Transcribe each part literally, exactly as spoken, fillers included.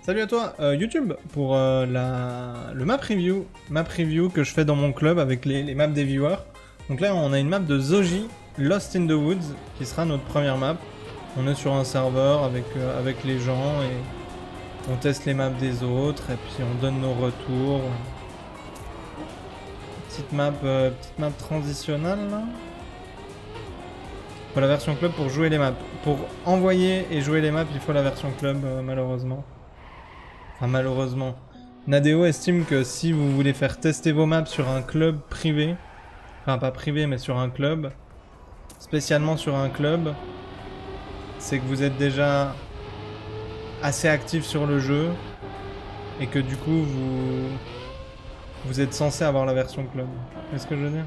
Salut à toi, euh, YouTube, pour euh, la... le map review, map review que je fais dans mon club avec les, les maps des viewers. Donc là, on a une map de Zoji, Lost in the Woods, qui sera notre première map. On est sur un serveur avec, euh, avec les gens et on teste les maps des autres et puis on donne nos retours. Petite map, euh, petite map transitionnelle là. Il faut la version club pour jouer les maps. Pour envoyer et jouer les maps, il faut la version club, euh, malheureusement. Enfin, malheureusement. Nadeo estime que si vous voulez faire tester vos maps sur un club privé, enfin pas privé mais sur un club, spécialement sur un club, c'est que vous êtes déjà assez actif sur le jeu et que du coup vous vous êtes censé avoir la version club. Qu'est-ce que je veux dire?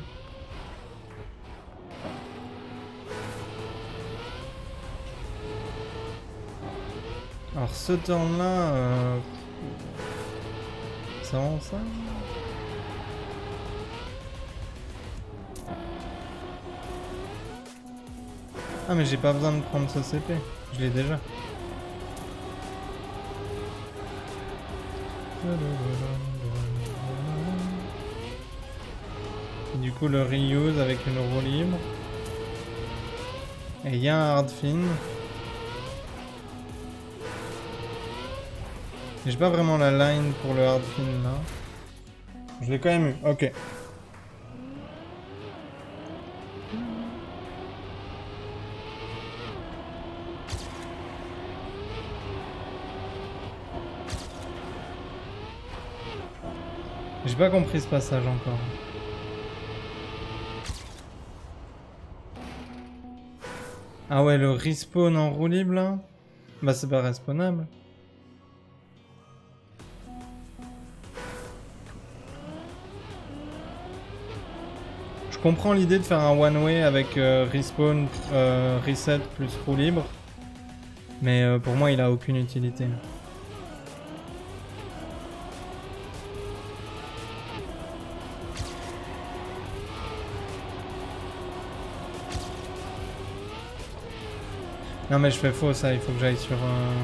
Alors ce turn là, euh... c'est vraiment ça? Ah mais j'ai pas besoin de prendre ce C P, je l'ai déjà. Et du coup le reuse avec une roue libre. Et il y a un hard fin. J'ai pas vraiment la line pour le hard fin là. Je l'ai quand même eu, ok. J'ai pas compris ce passage encore. Ah ouais, le respawn en roue libre là? Bah c'est pas respawnable. Je comprends l'idée de faire un one way avec euh, respawn, euh, reset plus roue libre. Mais euh, pour moi il a aucune utilité. Non mais je fais faux ça, il faut que j'aille sur un...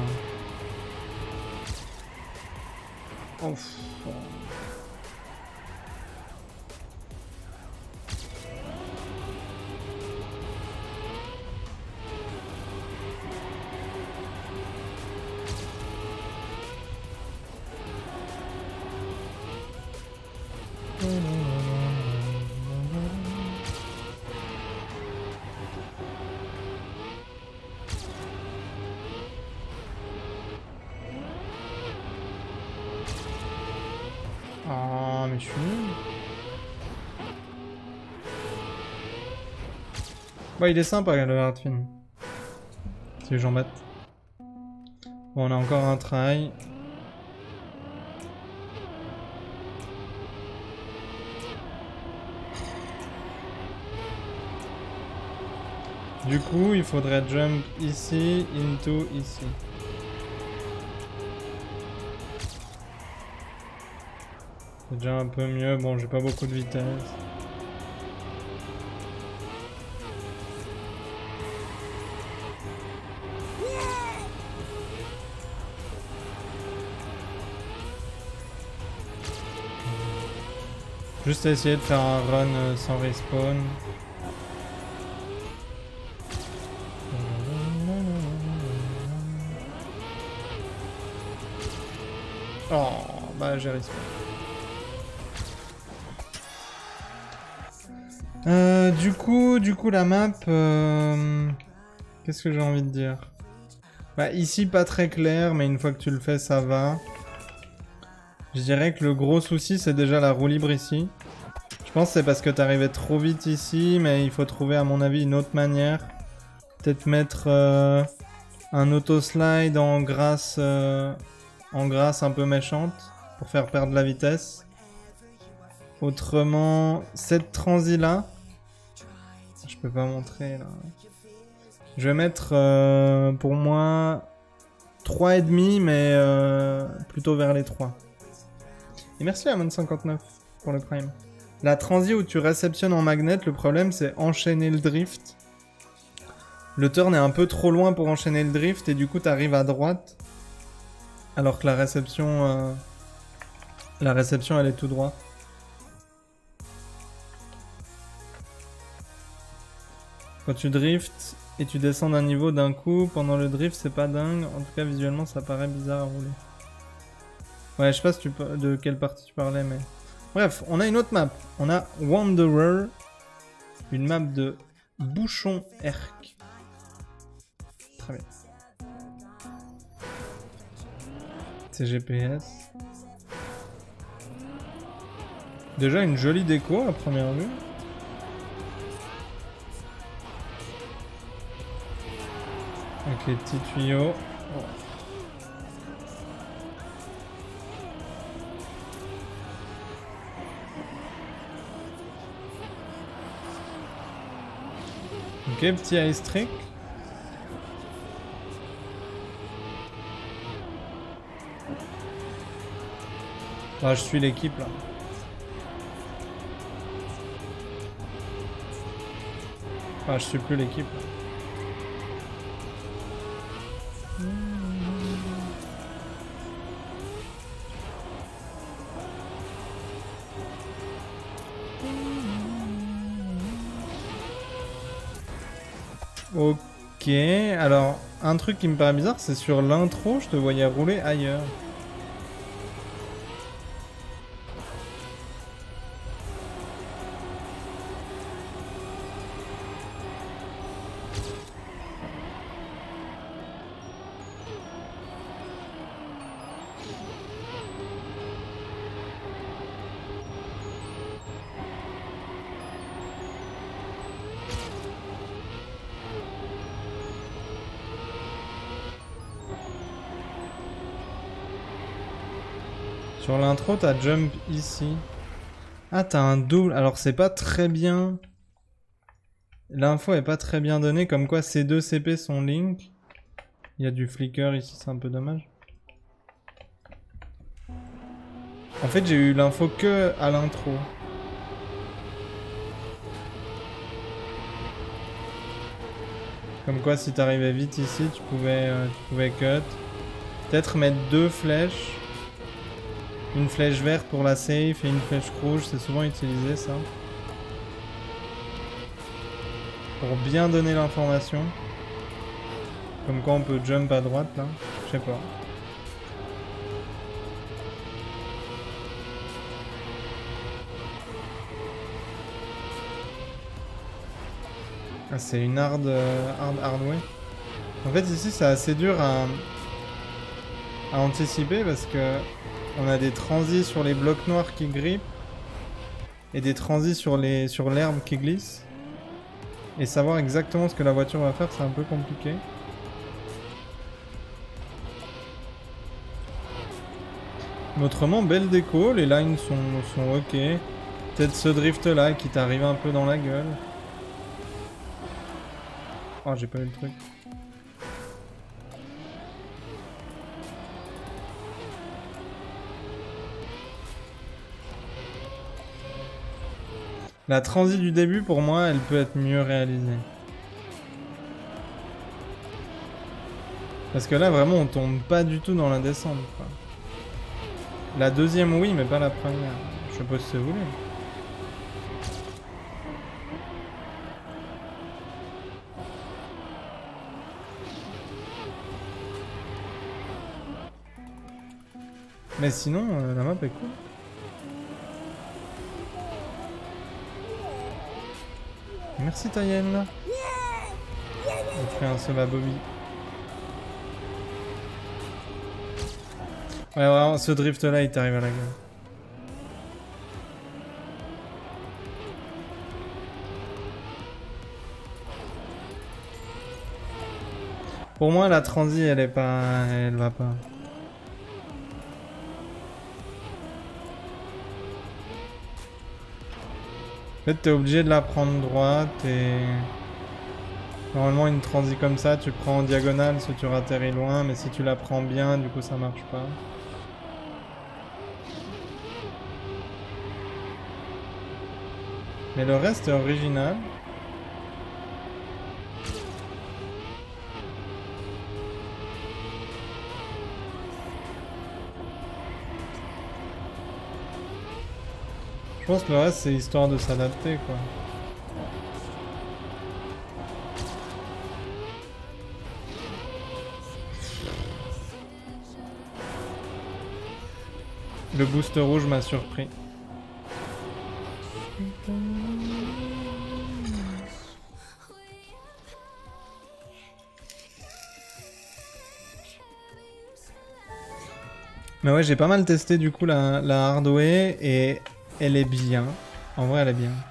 Oh. Ah mais je suis nul. Ouais il est sympa le hard fin. C'est Jean-Baptiste. Bon on a encore un try. Du coup il faudrait jump ici, into ici. C'est déjà un peu mieux, bon j'ai pas beaucoup de vitesse. Juste essayer de faire un run sans respawn. Oh bah j'ai respawn. Euh, du coup, du coup la map, euh, qu'est-ce que j'ai envie de dire? Bah ici pas très clair, mais une fois que tu le fais ça va. Je dirais que le gros souci c'est déjà la roue libre ici. Je pense que c'est parce que t'arrivais trop vite ici, mais il faut trouver à mon avis une autre manière. Peut-être mettre euh, un auto-slide en grâce, euh, en grâce un peu méchante pour faire perdre la vitesse. Autrement, cette transi là, je peux pas montrer là. Je vais mettre euh, pour moi trois virgule cinq mais euh, plutôt vers les trois. Et merci à Amon cinquante-neuf pour le prime. La transi où tu réceptionnes en magnet, le problème c'est enchaîner le drift. Le turn est un peu trop loin pour enchaîner le drift et du coup t'arrives à droite. Alors que la réception... Euh... La réception, elle est tout droit. Quand tu drifts et tu descends d'un niveau d'un coup, pendant le drift, c'est pas dingue. En tout cas, visuellement, ça paraît bizarre à rouler. Ouais, je sais pas si tu de quelle partie tu parlais, mais... Bref, on a une autre map. On a Wanderer. Une map de bouchon erc. Très bien. C'est G P S. Déjà une jolie déco à première vue. Avec les petits tuyaux. Oh. Ok, petit ice trick. Ah, je suis l'équipe là. Ah, je suis plus l'équipe là. Ok, alors un truc qui me paraît bizarre, c'est sur l'intro, je te voyais rouler ailleurs. Sur l'intro, t'as jump ici. Ah, t'as un double. Alors, c'est pas très bien. L'info est pas très bien donnée, comme quoi ces deux C P sont link. Il y a du flicker ici, c'est un peu dommage. En fait, j'ai eu l'info que à l'intro. Comme quoi, si t'arrivais vite ici, tu pouvais, euh, tu pouvais cut. Peut-être mettre deux flèches. Une flèche verte pour la safe et une flèche rouge, c'est souvent utilisé ça. Pour bien donner l'information. Comme quoi on peut jump à droite là. Je sais pas. Ah, c'est une hard, euh, hard hardway. En fait ici c'est assez dur à, à anticiper parce que on a des transis sur les blocs noirs qui grippent et des transis sur les sur l'herbe qui glisse. Et savoir exactement ce que la voiture va faire, c'est un peu compliqué. Mais autrement, belle déco, les lines sont, sont ok. Peut-être ce drift là qui t'arrive un peu dans la gueule. Oh, j'ai pas eu le truc. La transi du début, pour moi, elle peut être mieux réalisée. Parce que là, vraiment, on tombe pas du tout dans la descente, quoi. La deuxième, oui, mais pas la première. Je sais pas si vous voulez. Mais sinon, euh, la map est cool. Merci Tayenne. On fait un seul à Bobby. Ouais, vraiment, ce drift là, il t'arrive à la gueule. Pour moi, la transi, elle est pas... Elle va pas. En fait, t'es obligé de la prendre droite et... Normalement, une transi comme ça, tu prends en diagonale si tu atterris loin, mais si tu la prends bien, du coup, ça marche pas. Mais le reste est original. pense que le reste c'est histoire de s'adapter quoi. Le boost rouge m'a surpris. Mais ouais, j'ai pas mal testé du coup la, la hardware et elle est bien. En vrai, elle est bien.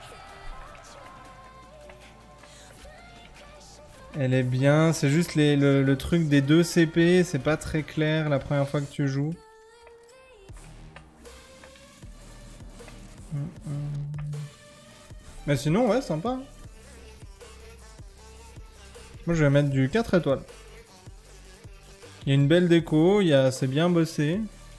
Elle est bien, c'est juste les, le, le truc des deux C P, c'est pas très clair la première fois que tu joues. Mais sinon, ouais, sympa. Moi, je vais mettre du quatre étoiles. Il y a une belle déco, il y a... c'est bien bossé.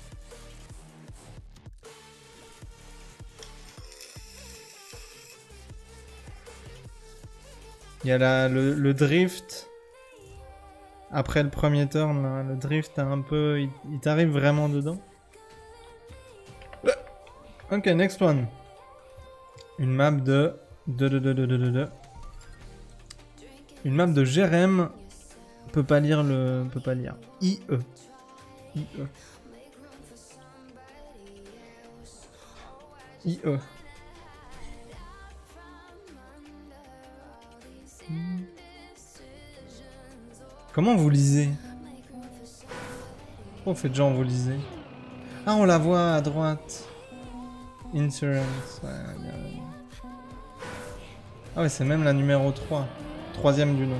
Il y a la, le, le drift. Après le premier turn, là, le drift a un peu... Il, il t'arrive vraiment dedans. Ok, next one. Une map de... de, de, de, de, de, de. Une map de Jérém. Peut pas lire le... Peut pas lire. I E. I E. I E. Comment vous lisez? Oh, faites genre vous lisez. Ah, on la voit à droite. Insurance. Ouais, bien, bien. Ah ouais, c'est même la numéro trois. Troisième du nom.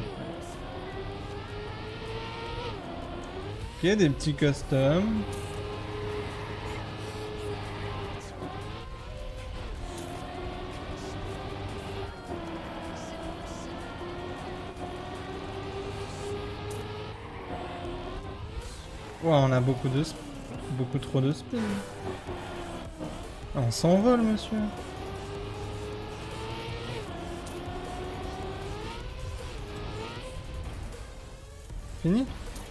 Ok, des petits customs. Wow, on a beaucoup de... beaucoup trop de speed. On s'envole, monsieur. Fini?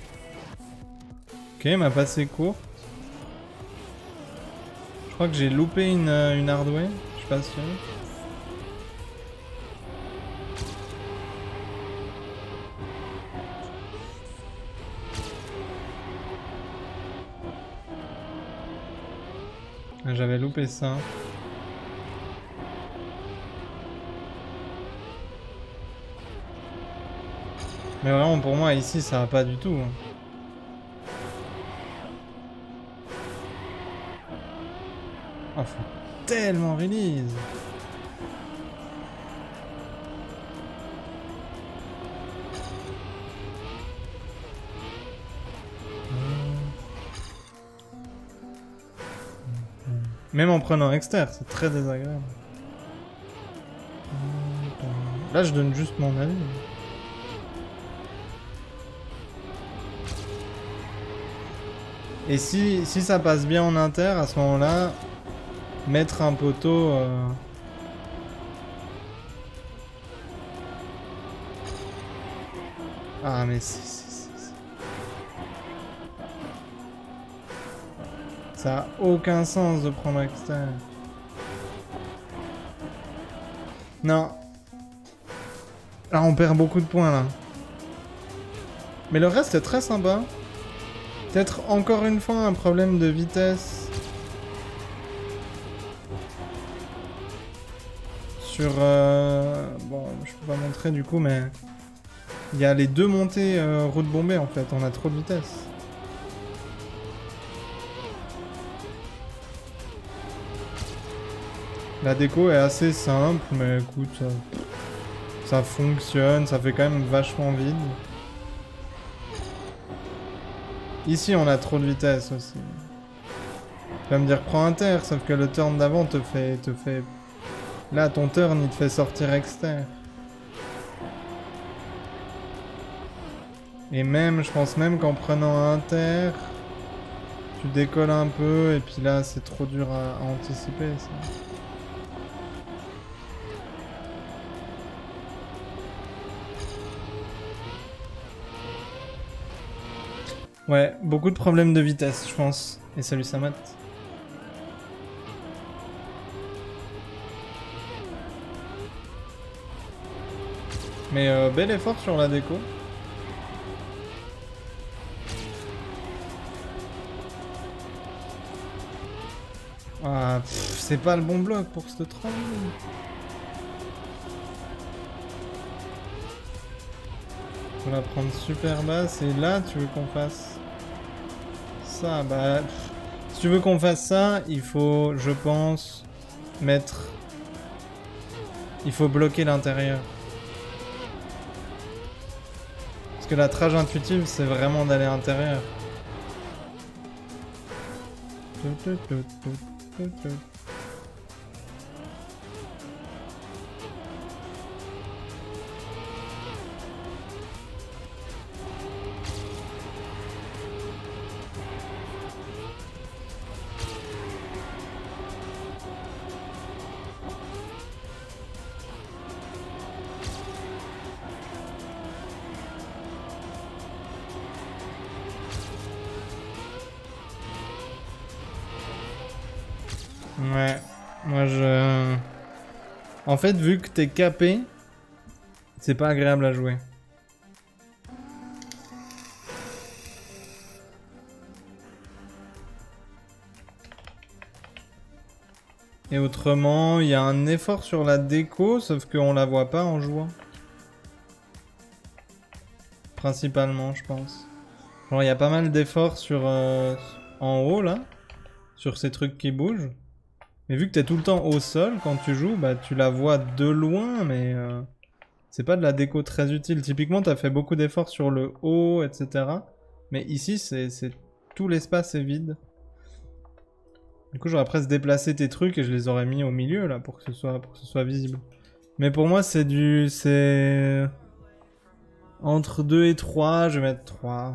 Ok, m'a passé court. Je crois que j'ai loupé une, une hardware. Je suis pas sûr. J'avais loupé ça. Mais vraiment pour moi ici ça va pas du tout. Oh, faut tellement release. Même en prenant externe, c'est très désagréable. Là, je donne juste mon avis. Et si, si ça passe bien en inter, à ce moment-là, mettre un poteau... Euh... Ah, mais si, si, si, si. Ça a aucun sens de prendre externe. Non. Là, on perd beaucoup de points, là. Mais le reste est très sympa. Peut-être encore une fois un problème de vitesse. Sur... Euh... Bon, je peux pas montrer du coup, mais... Il y a les deux montées euh, route bombée, en fait. On a trop de vitesse. La déco est assez simple, mais écoute, ça, ça fonctionne, ça fait quand même vachement vide. Ici, on a trop de vitesse aussi. Tu vas me dire, prends un terre, sauf que le turn d'avant te fait, te fait... Là, ton turn, il te fait sortir externe. Et même, je pense même qu'en prenant un terre, tu décolles un peu, et puis là, c'est trop dur à, à anticiper, ça. Ouais, beaucoup de problèmes de vitesse, je pense. Et salut Samat. Mais euh, bel effort sur la déco. Ah, c'est pas le bon bloc pour ce troll. Faut la prendre super basse et là tu veux qu'on fasse ça. Bah, pff, si tu veux qu'on fasse ça, il faut, je pense, mettre... Il faut bloquer l'intérieur. Parce que la trage intuitive, c'est vraiment d'aller à l'intérieur. Ouais, moi je... En fait, vu que t'es capé, c'est pas agréable à jouer. Et autrement, il y a un effort sur la déco, sauf qu'on la voit pas en jouant. Principalement, je pense. Genre, il y a pas mal d'efforts sur... Euh, en haut, là. Sur ces trucs qui bougent. Mais vu que t'es tout le temps au sol, quand tu joues, bah tu la vois de loin, mais... Euh, c'est pas de la déco très utile. Typiquement, t'as fait beaucoup d'efforts sur le haut, et cetera. Mais ici, c'est... Tout l'espace est vide. Du coup, j'aurais presque déplacé tes trucs et je les aurais mis au milieu, là, pour que ce soit, pour que ce soit visible. Mais pour moi, c'est du... C'est... Entre deux et trois, je vais mettre trois.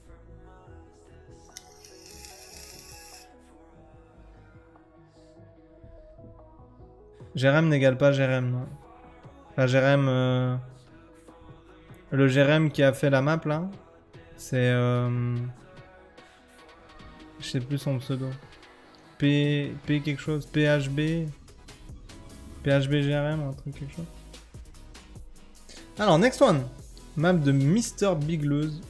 Jérém n'égale pas Jérém. Enfin, Jérém... Euh... Le Jérém qui a fait la map, là, c'est... Euh... Je sais plus son pseudo. P... P quelque chose. P H B... P H B G R M, un truc quelque chose. Alors, next one. Map de Mister Bigleuse.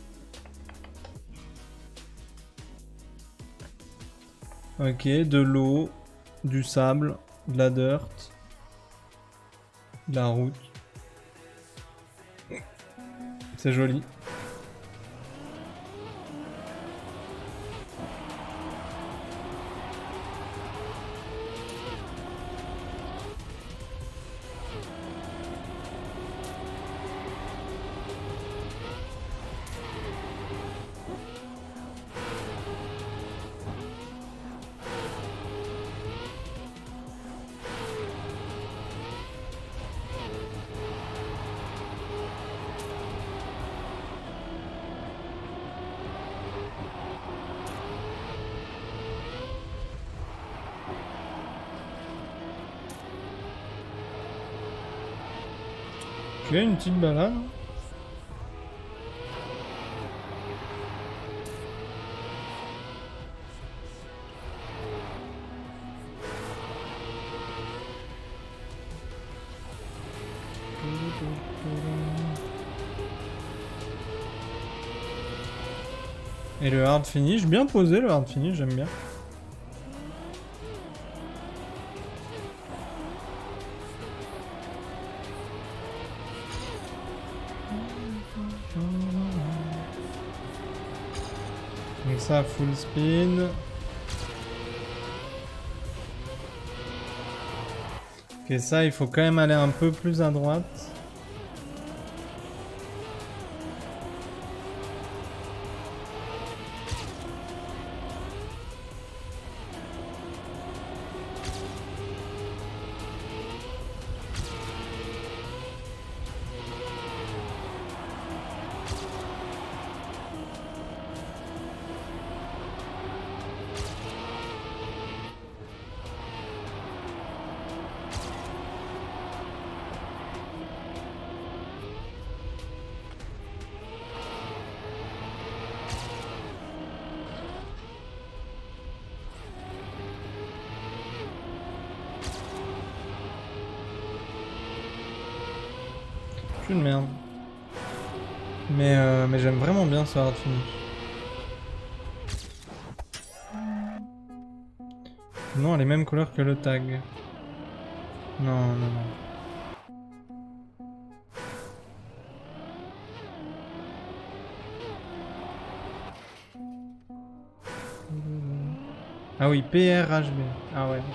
Ok, de l'eau, du sable, de la dirt, de la route. C'est joli. Ok, une petite balade. Et le hard finish, bien posé le hard finish, j'aime bien. Donc ça, full speed. Ok, ça, il faut quand même aller un peu plus à droite. plus de merde. Mais, euh, mais j'aime vraiment bien ce hard finish. Non, elle est même couleur que le tag. Non, non, non. Ah oui, P R H B. Ah ouais.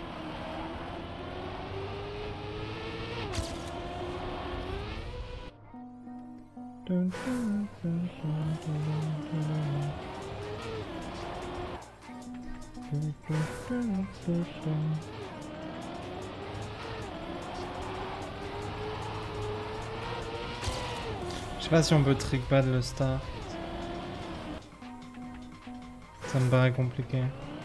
Je sais pas si on peut trickpad le start. Ça me paraît compliqué.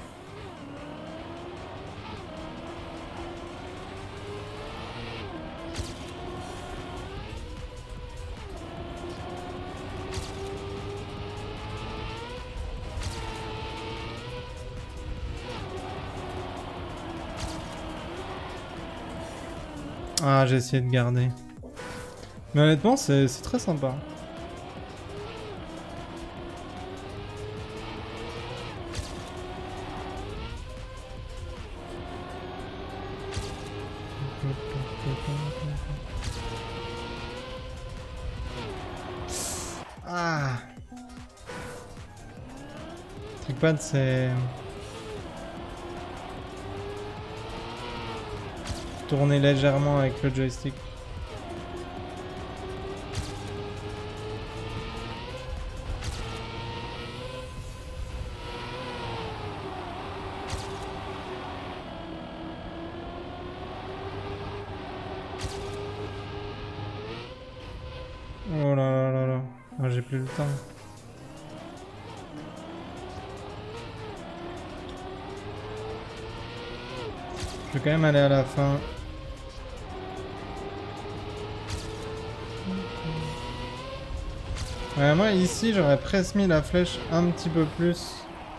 Ah, j'ai essayé de garder. Mais honnêtement, c'est très sympa. Ah. Trickpad, c'est... tourner légèrement avec le joystick. Oh là là là là. Ah, j'ai plus le temps. Je vais quand même aller à la fin. Ouais, moi ici j'aurais presque mis la flèche un petit peu plus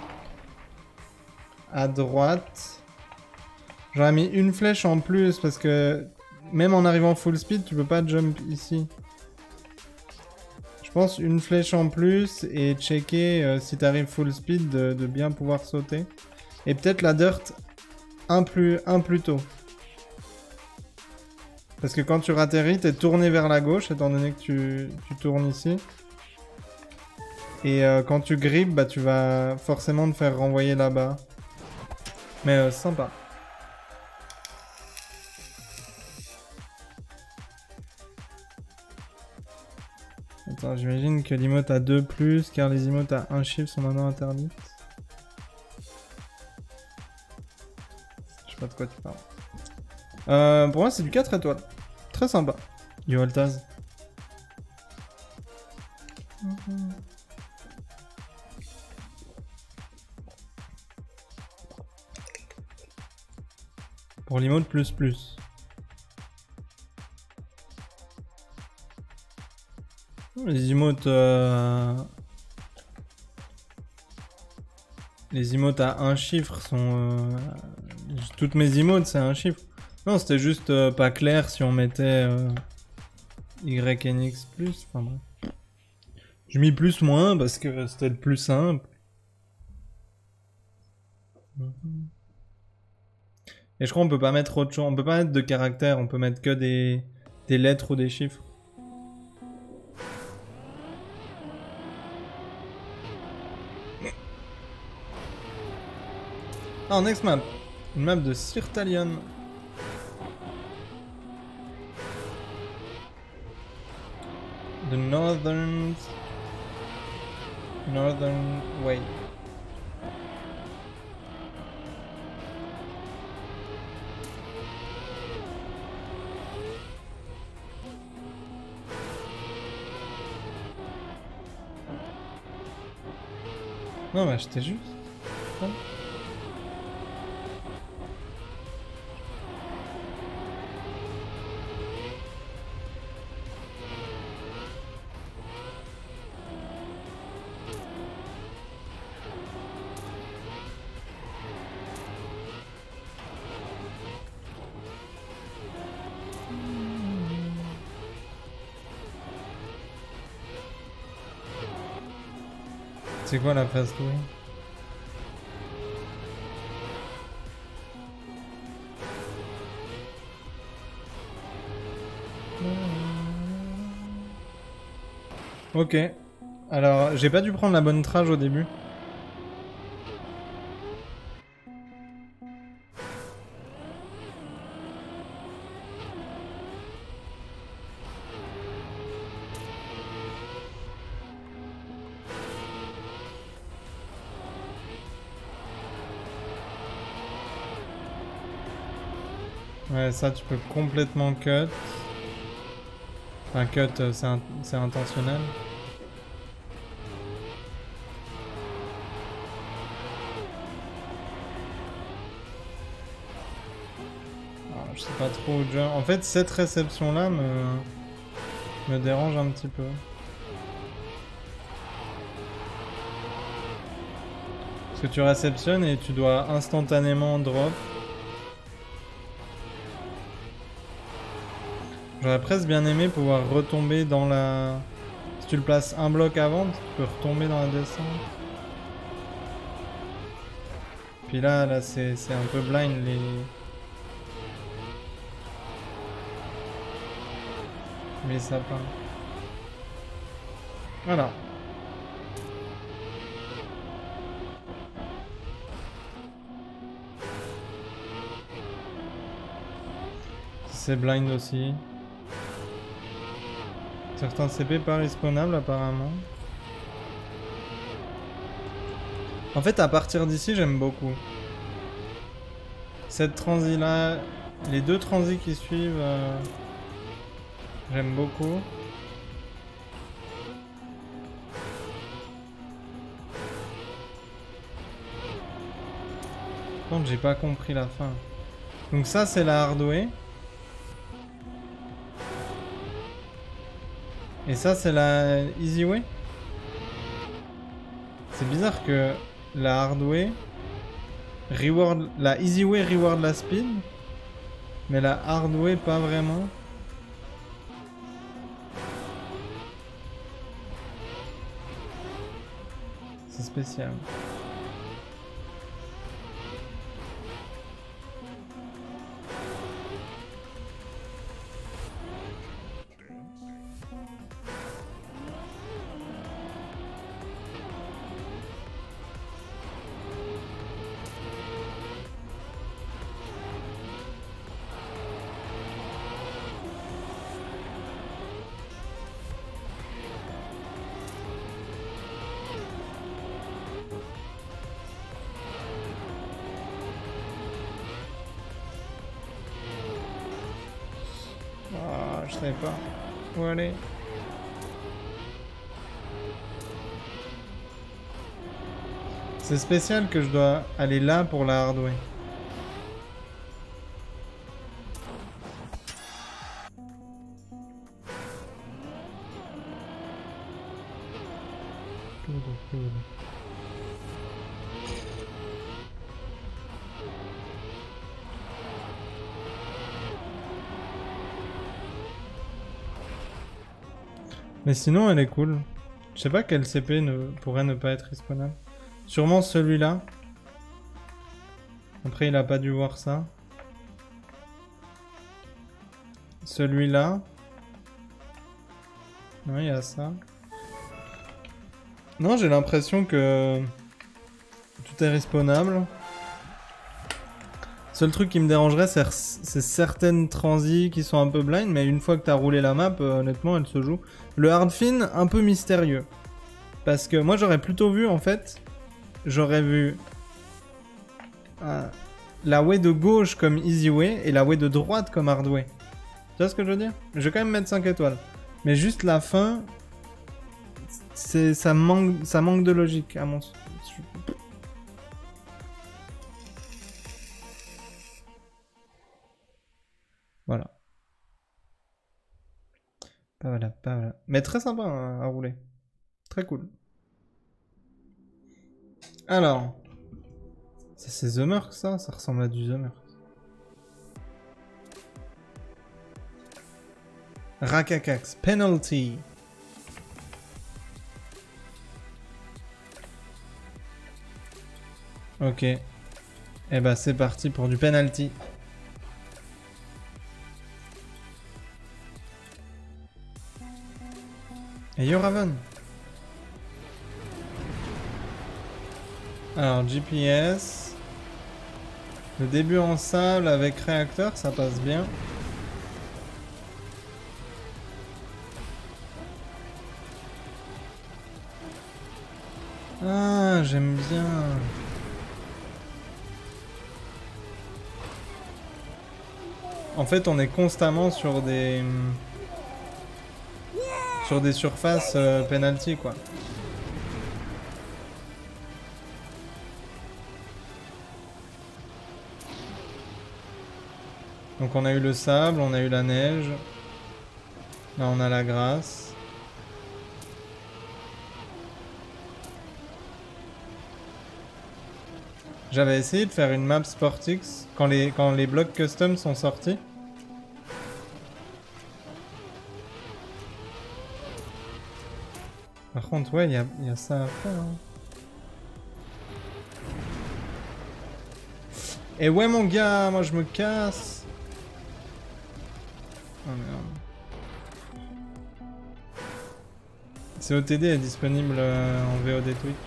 à droite. J'aurais mis une flèche en plus parce que même en arrivant full speed tu peux pas jump ici. Je pense une flèche en plus et checker euh, si t'arrives full speed de, de bien pouvoir sauter. Et peut-être la dirt un plus, un plus tôt. Parce que quand tu ratterris t'es tourné vers la gauche étant donné que tu, tu tournes ici. Et euh, quand tu grippes, bah tu vas forcément te faire renvoyer là-bas. Mais euh, sympa. Attends, j'imagine que l'emote a deux plus, car les emotes à un chiffre sont maintenant interdites. Je sais pas de quoi tu parles. Euh, pour moi, c'est du quatre étoiles. Très sympa. Yo, Altaz. Mm-hmm. Pour l'emote plus plus. Les emotes... Euh... Les emotes à un chiffre sont... Euh... Toutes mes emotes, c'est un chiffre. Non, c'était juste euh, pas clair si on mettait euh... Y N X plus. Enfin bref. Je mis plus moins parce que c'était le plus simple. Et je crois qu'on peut pas mettre autre chose. On peut pas mettre de caractères, on peut mettre que des, des lettres ou des chiffres. Ah, next map. Une map de Sirtalion. The Northern... Northern Way. Non, mais j'étais juste... Oh. C'est quoi la fast way? Ok. Alors, j'ai pas dû prendre la bonne trage au début. Ouais, ça tu peux complètement cut. Enfin, cut, euh, c'est in c'est intentionnel. Alors, je sais pas trop où jump. En fait, cette réception-là me... me dérange un petit peu. Parce que tu réceptionnes et tu dois instantanément drop. J'aurais presque bien aimé pouvoir retomber dans la... Si tu le places un bloc avant, tu peux retomber dans la descente. Puis là, là c'est un peu blind les... les sapins. Voilà. C'est blind aussi. Certains C P pas respawnables apparemment. En fait, à partir d'ici, j'aime beaucoup. Cette transi là, les deux transis qui suivent, euh, j'aime beaucoup. Par contre, j'ai pas compris la fin. Donc ça, c'est la hardway. Et ça, c'est la easy way. C'est bizarre que la hardway reward, la easy way reward la speed, mais la hardway pas vraiment. C'est spécial. Ah, je savais pas où aller. C'est spécial que je dois aller là pour la hardway. Mais sinon, elle est cool. Je sais pas quel C P ne, pourrait ne pas être respawnable. Sûrement celui-là. Après, il a pas dû voir ça. Celui-là. Non, il y a ça. Non, j'ai l'impression que tout est respawnable. Seul truc qui me dérangerait, c'est certaines transis qui sont un peu blind, mais une fois que t'as roulé la map, euh, honnêtement, elle se joue. Le hardfin, un peu mystérieux. Parce que moi, j'aurais plutôt vu, en fait, j'aurais vu euh, la way de gauche comme easy way et la way de droite comme hard way. Tu vois ce que je veux dire? Je vais quand même mettre cinq étoiles. Mais juste la fin, ça manque, ça manque de logique, à mon sens. Voilà. Pas voilà, pas voilà. Mais très sympa hein, à rouler. Très cool. Alors. Ça c'est The Merc ça? Ça ressemble à du The Merc. Rakakax, penalty. Ok. Et eh bah c'est parti pour du penalty. Et yo Raven. Alors G P S. Le début en sable avec réacteur, ça passe bien. Ah, j'aime bien. En fait, on est constamment sur des... sur des surfaces euh, penalty, quoi. Donc on a eu le sable, on a eu la neige. Là, on a la glace. J'avais essayé de faire une map Sportix quand les, quand les blocs custom sont sortis. Par contre, ouais, il y a, y a ça à faire. Hein. Et ouais, mon gars, moi je me casse. Oh merde. C O T D est disponible euh, en V O D Twitch.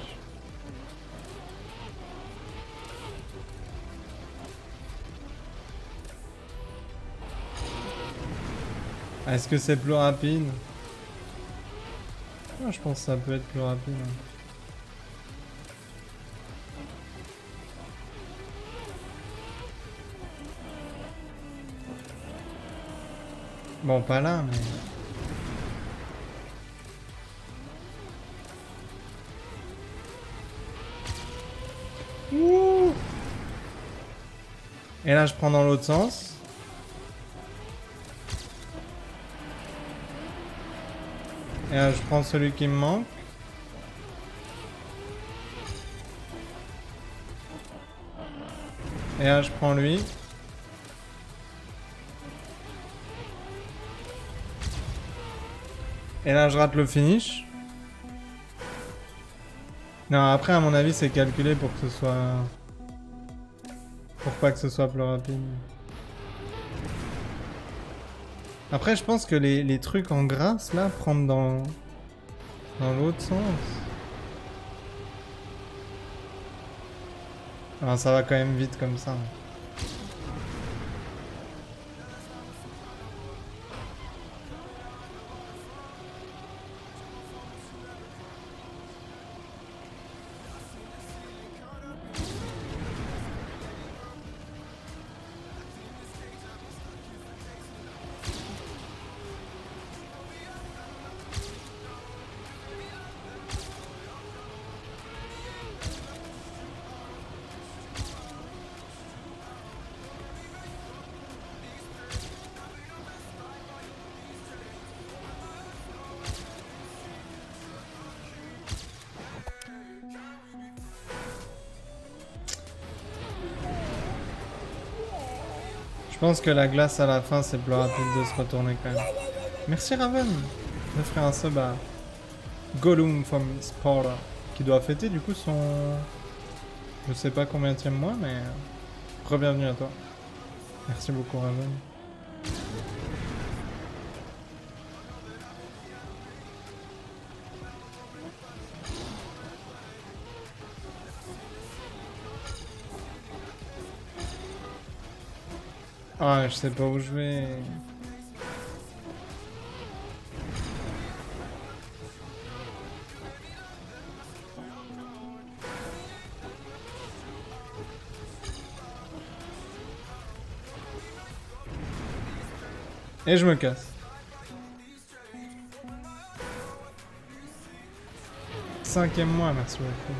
Ah, est-ce que c'est plus rapide? Ah, je pense que ça peut être plus rapide. Hein. Bon, pas là, mais... Ouh. Et là, je prends dans l'autre sens. Et là, je prends celui qui me manque. Et là, je prends lui. Et là, je rate le finish. Non, après, à mon avis, c'est calculé pour que ce soit... Pour pas que ce soit plus rapide. Après, je pense que les, les trucs en grâce, là, prendre dans... Dans l'autre sens. Alors, ça va quand même vite comme ça. Je pense que la glace à la fin, c'est plus rapide de se retourner quand même. Merci Raven de faire un sub à Gollum from Sparta, qui doit fêter du coup son... Je sais pas combien tième mois, mais... Re-bienvenue à toi. Merci beaucoup Raven. Ah, je sais pas où je vais. Et je me casse. Cinquième mois, merci beaucoup.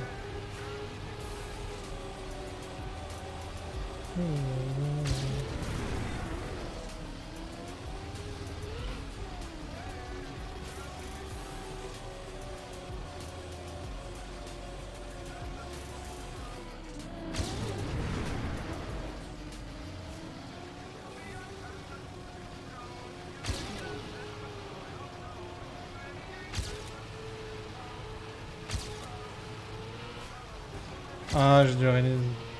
Ah, j'ai dû release.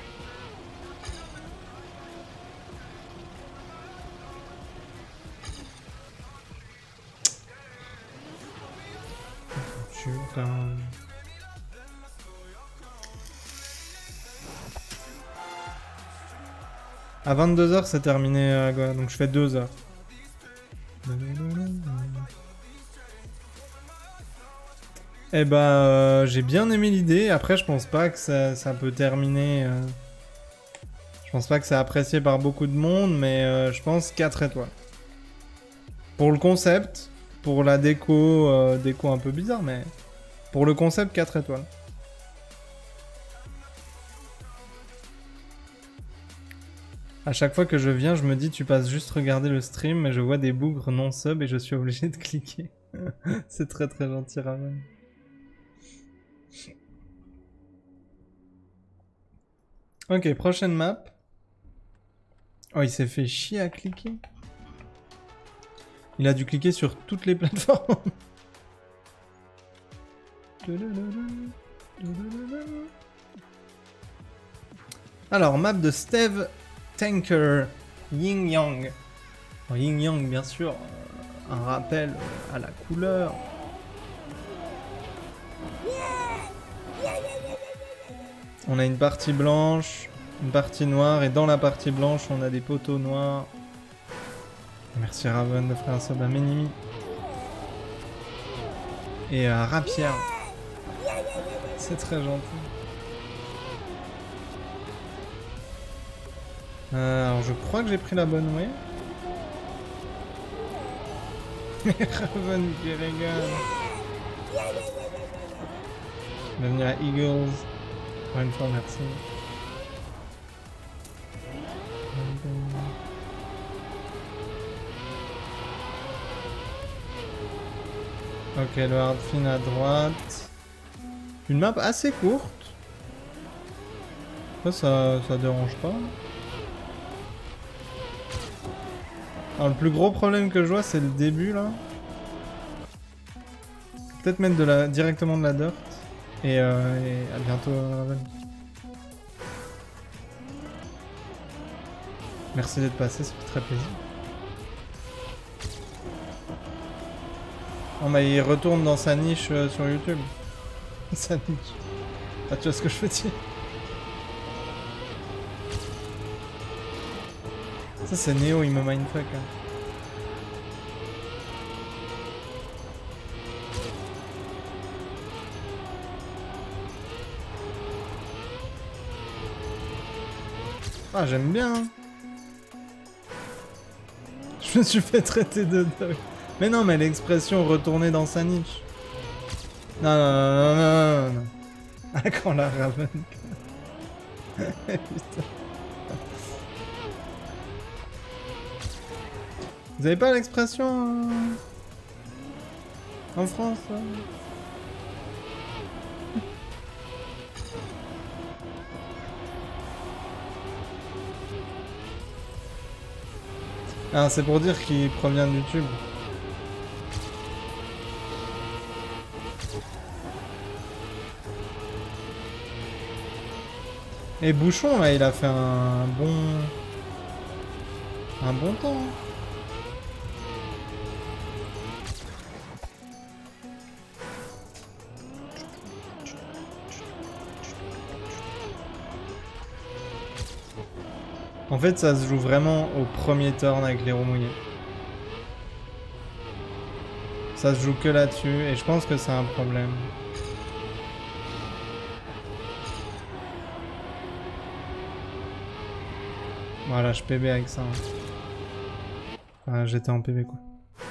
Putain. À vingt-deux heures, c'est terminé, euh, quoi. Donc je fais deux heures. Eh bah, euh, j'ai bien aimé l'idée. Après, je pense pas que ça, ça peut terminer... Euh... Je pense pas que c'est apprécié par beaucoup de monde, mais euh, je pense quatre étoiles. Pour le concept, pour la déco, euh, déco un peu bizarre, mais... Pour le concept, quatre étoiles. À chaque fois que je viens, je me dis tu passes juste regarder le stream, mais je vois des bougres non sub et je suis obligé de cliquer. C'est très très gentil, Raven. Ok, prochaine map. Oh, il s'est fait chier à cliquer. Il a dû cliquer sur toutes les plateformes. Alors, map de Steve Tanker, Yin Yang. Alors, Yin Yang, bien sûr, euh, un rappel à la couleur. On a une partie blanche, une partie noire, et dans la partie blanche, on a des poteaux noirs. Merci Raven de faire un sub à Menimi. Et à Rapier. C'est très gentil. Euh, alors je crois que j'ai pris la bonne way. Raven qui régale. Bienvenue à Eagles. Encore une fois, merci. Ok, le hard fin à droite. Une map assez courte. Ça, ça, ça dérange pas. Alors, le plus gros problème que je vois, c'est le début là. Peut-être mettre de la, directement de la dirt. Et, euh, et à bientôt, Raven. Merci d'être passé, ça fait très plaisir. Oh, mais il retourne dans sa niche euh, sur YouTube. Sa niche. Ah, tu vois ce que je veux dire? Ça, c'est Néo, il me mindfuck. Hein. Ah, j'aime bien. Hein. Je me suis fait traiter de dog. Mais non, mais l'expression retourner dans sa niche. Non, non, non, non, non, non, non. Ah, quand la Raven. Putain. Vous avez pas l'expression euh... en France euh... Ah, c'est pour dire qu'il provient de YouTube. Et Bouchon, là, il a fait un bon... un bon temps. En fait, ça se joue vraiment au premier turn avec les roues mouillées. Ça se joue que là-dessus, et je pense que c'est un problème. Voilà, je P B avec ça. Enfin, j'étais en P B, quoi.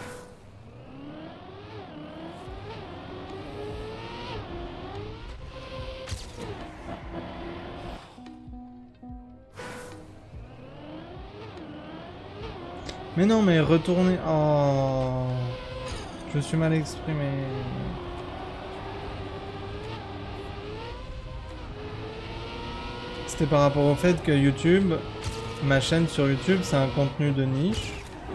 Mais non, mais retourner... Oh... Je suis mal exprimé. C'était par rapport au fait que YouTube, ma chaîne sur YouTube, c'est un contenu de niche.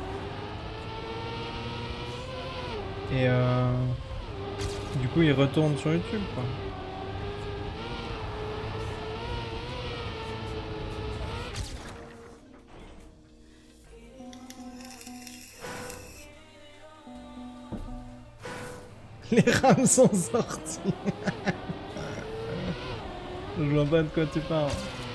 Et euh... du coup, il retourne sur YouTube, quoi. Les rames sont sorties. Je vois pas de quoi tu parles.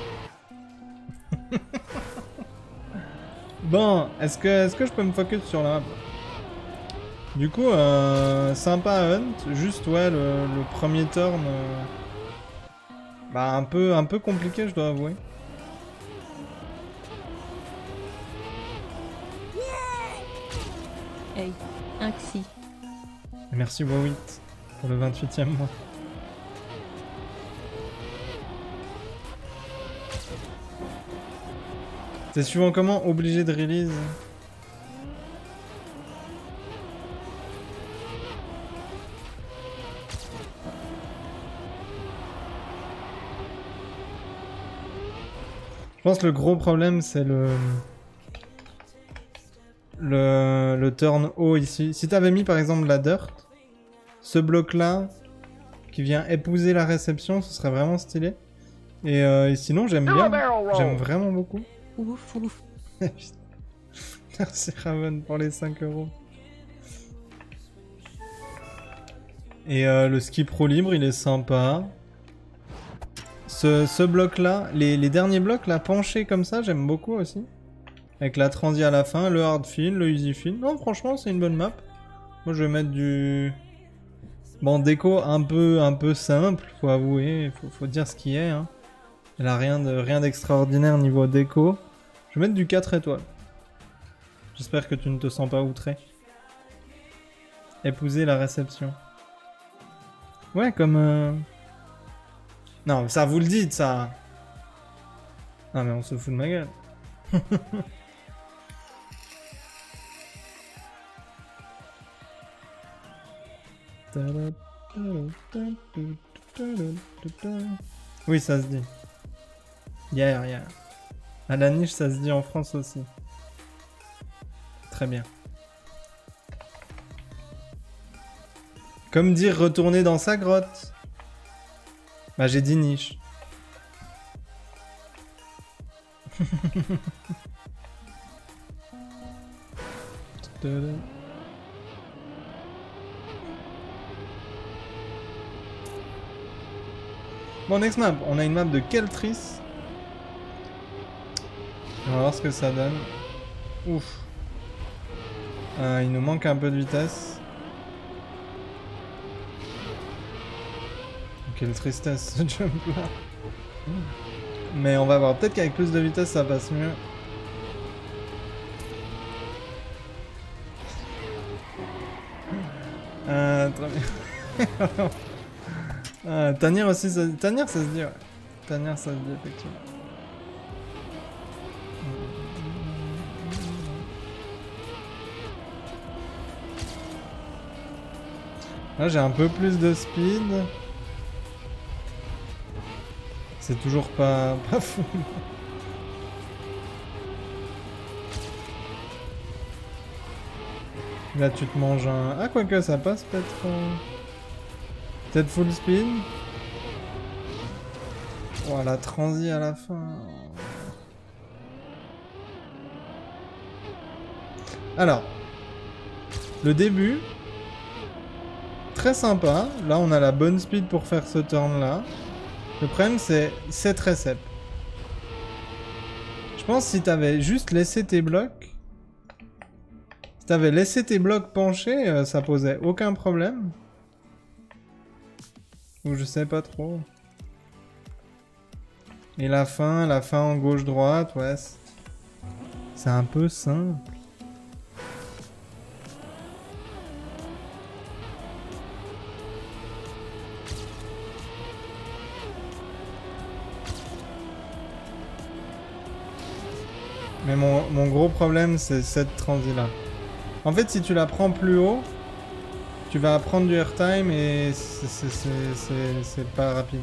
Bon, est-ce que, est-ce que je peux me focus sur la map? Du coup, euh, sympa à hunt, juste ouais, le, le premier turn, euh, bah un peu, un peu compliqué, je dois avouer. Hey, un Xi. Merci Wawit pour le vingt-huitième mois. C'est suivant comment obligé de release. Je pense que le gros problème c'est le... le... le turn haut ici. Si t'avais mis par exemple la dirt, ce bloc là qui vient épouser la réception, ce serait vraiment stylé. Et, euh, et sinon j'aime bien, j'aime vraiment beaucoup. Ouf, ouf. Merci Raven pour les cinq euros. Et euh, le ski pro libre il est sympa. Ce, ce bloc là, les, les derniers blocs là penchés comme ça j'aime beaucoup aussi. Avec la transi à la fin, le hard fill, le easy fill. Non franchement c'est une bonne map. Moi je vais mettre du... Bon déco un peu, un peu simple, faut avouer, faut, faut dire ce qui est. Hein. Elle a rien de, rien d'extraordinaire niveau déco. Je vais mettre du quatre étoiles. J'espère que tu ne te sens pas outré. Épouser la réception. Ouais, comme... Euh... Non, ça vous le dites, ça. Non, mais on se fout de ma gueule. Oui, ça se dit. Yeah, yeah. À la niche, ça se dit en France aussi. Très bien. Comme dire retourner dans sa grotte. Bah j'ai dit niche. Bon, next map. On a une map de Keltris. On va voir ce que ça donne. Ouf. Euh, il nous manque un peu de vitesse. Quelle tristesse ce jump là. Mais on va voir. Peut-être qu'avec plus de vitesse ça passe mieux. Euh, très bien. euh, Tanir aussi, ça... Tanir ça se dit, ouais. Tanir ça se dit effectivement. Là j'ai un peu plus de speed. C'est toujours pas, pas fou. Là tu te manges un... Ah quoique ça passe peut-être... Euh... Peut-être full speed. Oh la transi à la fin. Alors. Le début. Très sympa. Là on a la bonne speed pour faire ce turn là. Le problème c'est sept réceps. Je pense que si t'avais juste laissé tes blocs... Si t'avais laissé tes blocs penchés, euh, ça posait aucun problème. Ou je sais pas trop. Et la fin, la fin en gauche-droite, ouais. C'est un peu simple. Mais mon, mon gros problème, c'est cette transi-là. En fait, si tu la prends plus haut, tu vas prendre du airtime et c'est pas rapide.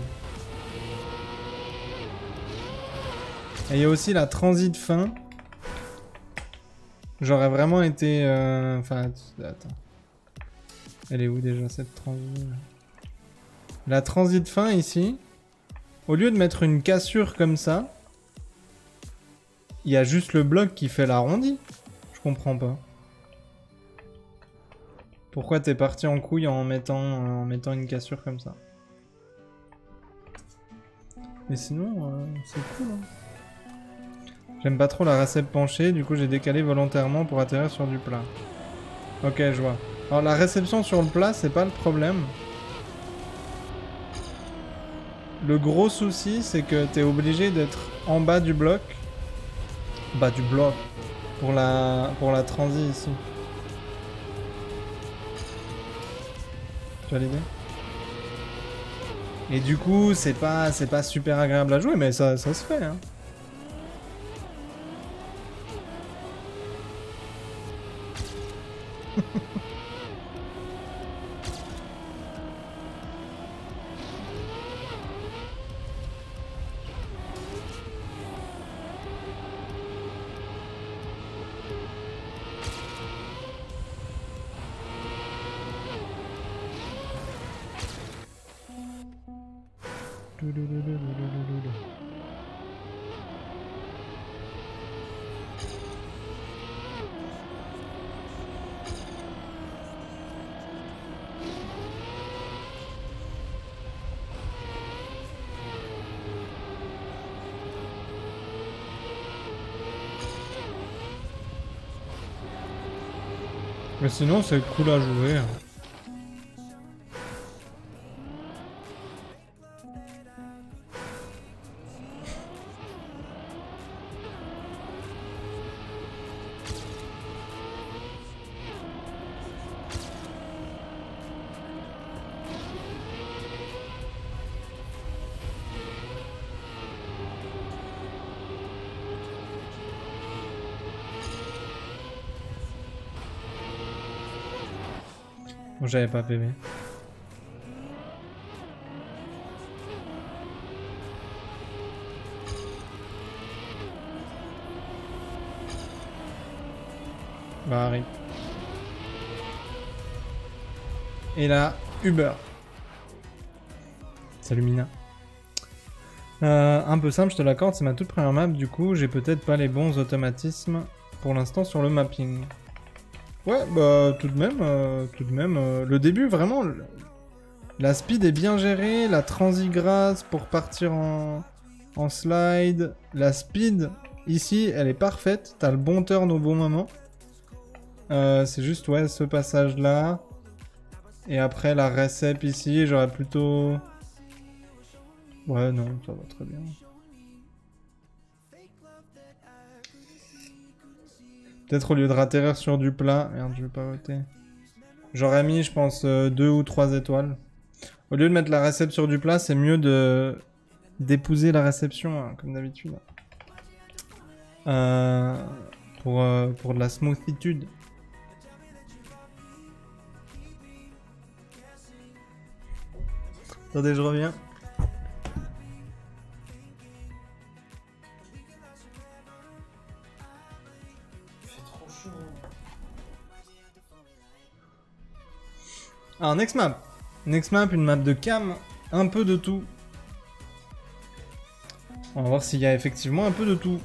Et il y a aussi la transi de fin. J'aurais vraiment été... Euh... Enfin, attends. Elle est où déjà cette transi là? La transi de fin ici, au lieu de mettre une cassure comme ça, il y a juste le bloc qui fait l'arrondi. Je comprends pas. Pourquoi t'es parti en couille en mettant, en mettant une cassure comme ça? Mais sinon, euh, c'est cool. Hein. J'aime pas trop la réception penchée, du coup j'ai décalé volontairement pour atterrir sur du plat. Ok, je vois. Alors la réception sur le plat, c'est pas le problème. Le gros souci, c'est que t'es obligé d'être en bas du bloc. Bas du bloc. Pour la, pour la transi ici. Tu as l'idée? Et du coup, c'est pas, c'est pas super agréable à jouer, mais ça, ça se fait, hein. Mais sinon, c'est cool à jouer. Bon, j'avais pas P V. Bah, arrive. Et là, Uber. Salut Mina. Euh, un peu simple, je te l'accorde, c'est ma toute première map, du coup, j'ai peut-être pas les bons automatismes pour l'instant sur le mapping. Ouais, bah tout de même, euh, tout de même, euh, le début vraiment, le- la speed est bien gérée, la transi grasse pour partir en, en slide, la speed ici elle est parfaite, t'as le bon turn au bon moment. Euh, c'est juste ouais ce passage là, et après la recep ici j'aurais plutôt, ouais non ça va très bien. Peut-être au lieu de ratterrir sur du plat... Merde, je vais pas voter. J'aurais mis, je pense, euh, deux ou trois étoiles. Au lieu de mettre la réception sur du plat, c'est mieux de d'épouser la réception, hein, comme d'habitude. Euh, pour, euh, pour de la smoothitude. Attendez, je reviens. Alors, next map. Next map, une map de cam, un peu de tout. On va voir s'il y a effectivement un peu de tout.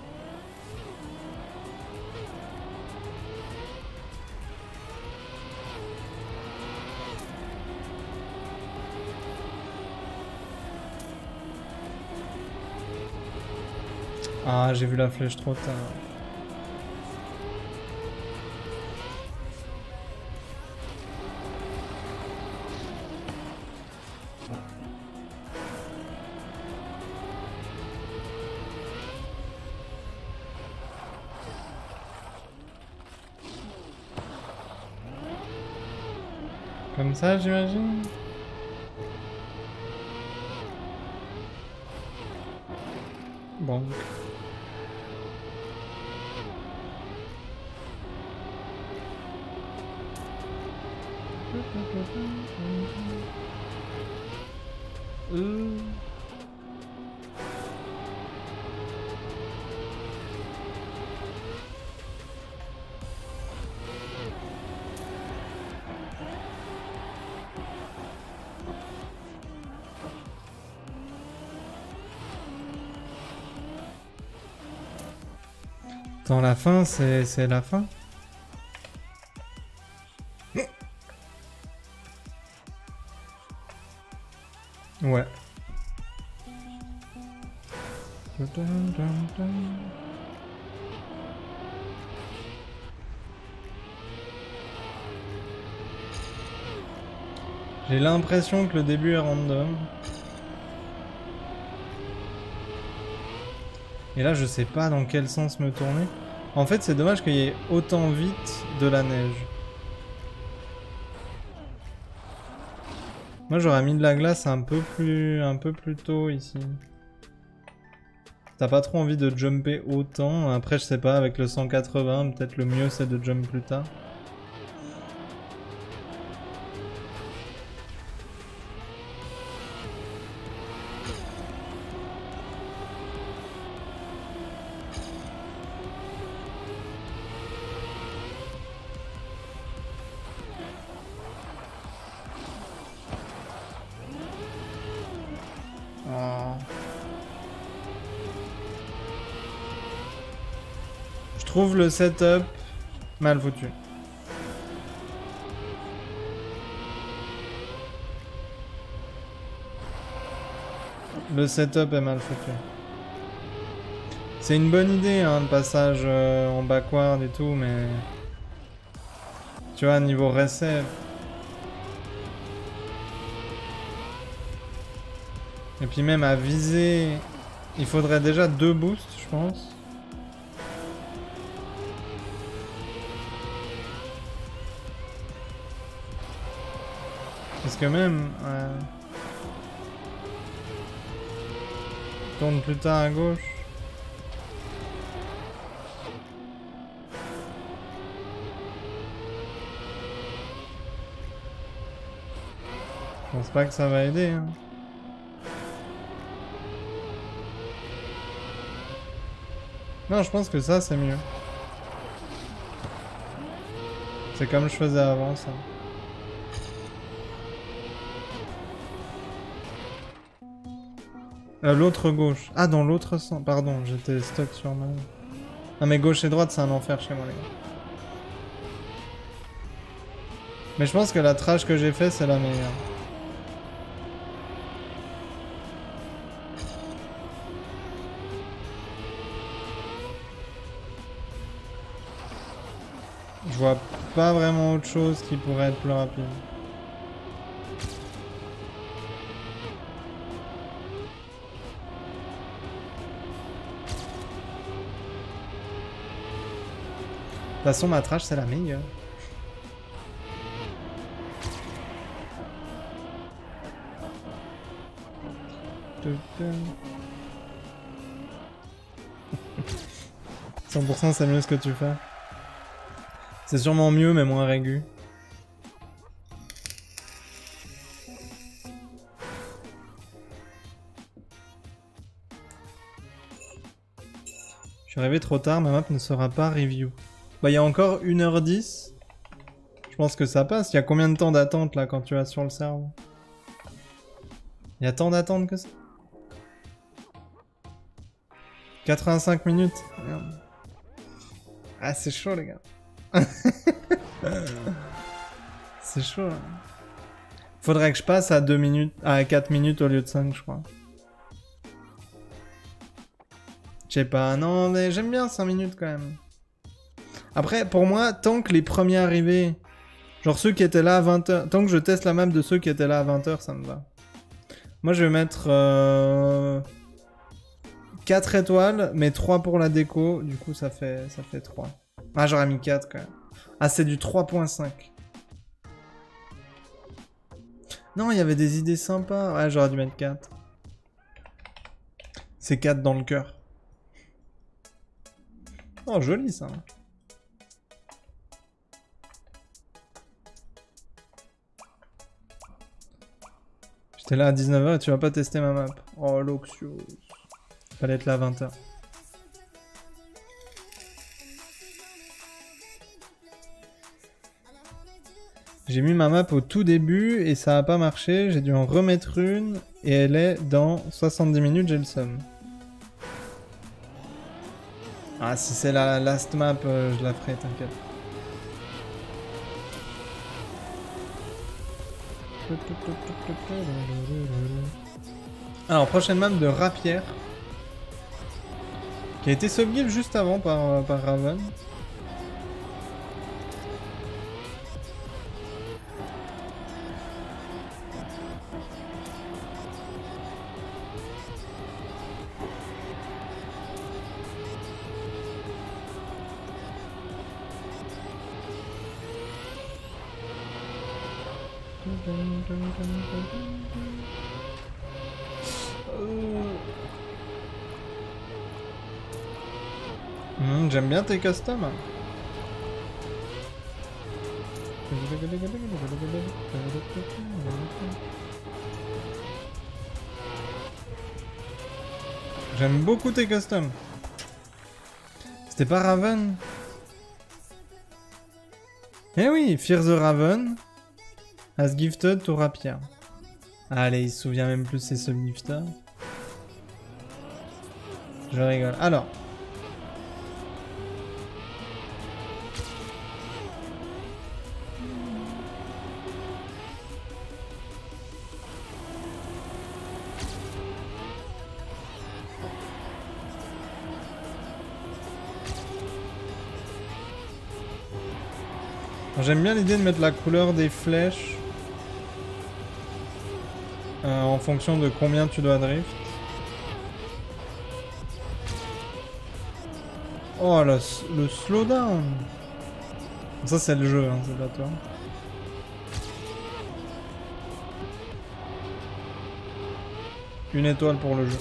Ah, j'ai vu la flèche trop tard. Comme ça, j'imagine. Bon. Euh... Dans la fin, c'est la fin. J'ai l'impression que le début est random. Et là, je sais pas dans quel sens me tourner. En fait, c'est dommage qu'il y ait autant vite de la neige. Moi, j'aurais mis de la glace un peu plus, un peu plus tôt ici. T'as pas trop envie de jumper autant. Après, je sais pas, avec le cent quatre-vingts, peut-être le mieux c'est de jump plus tard. Je trouve le setup mal foutu. Le setup est mal foutu. C'est une bonne idée, hein, le passage euh, en backward et tout, mais... Tu vois, niveau reset... Et puis même à viser... Il faudrait déjà deux boosts, je pense. Parce que même... Ouais. Tourne plus tard à gauche. Je pense pas que ça va aider, hein. Non, je pense que ça, c'est mieux. C'est comme je faisais avant, ça. Euh, l'autre gauche. Ah, dans l'autre sens. Pardon, j'étais stuck sur ma... Ah, mais gauche et droite, c'est un enfer chez moi, les gars. Mais je pense que la trash que j'ai fait, c'est la meilleure. Je vois pas vraiment autre chose qui pourrait être plus rapide. De toute façon, ma trash, c'est la meilleure. cent pour cent c'est mieux ce que tu fais. C'est sûrement mieux, mais moins régu. Je suis arrivé trop tard, ma map ne sera pas review. Bah, il y a encore une heure dix. Je pense que ça passe. Il y a combien de temps d'attente là quand tu vas sur le serveur? Il y a tant d'attente que ça? quatre-vingt-cinq minutes. Merde. Ah, c'est chaud, les gars. C'est chaud. Hein. Faudrait que je passe à deux minutes, à quatre minutes au lieu de cinq, je crois. Je sais pas, non, mais j'aime bien cinq minutes quand même. Après, pour moi, tant que les premiers arrivés, genre ceux qui étaient là à vingt heures, tant que je teste la map de ceux qui étaient là à vingt heures, ça me va. Moi, je vais mettre euh, quatre étoiles, mais trois pour la déco. Du coup, ça fait, ça fait trois. Ah, j'aurais mis quatre quand même. Ah, c'est du trois point cinq. Non, il y avait des idées sympas. Ouais, j'aurais dû mettre quatre. C'est quatre dans le cœur. Oh, joli ça. J'étais là à dix-neuf heures et tu vas pas tester ma map. Oh, l'Oxios. Fallait être là à vingt heures. J'ai mis ma map au tout début et ça a pas marché. J'ai dû en remettre une et elle est dans soixante-dix minutes, j'ai le seum. Ah, si c'est la last map, euh, je la ferai, t'inquiète. Alors, prochaine map de Rapière. Qui a été subguild juste avant par, par Raven. Mmh, j'aime bien tes customs. J'aime beaucoup tes customs. C'était pas Raven? Eh oui, Fear the Raven has gifted to Rapier. Allez, il se souvient même plus c'est ce gifter. Je rigole. Alors. J'aime bien l'idée de mettre la couleur des flèches euh, en fonction de combien tu dois drift. Oh, le, le slowdown. Ça, c'est le jeu, hein, c'est pas toi. Une étoile pour le jeu.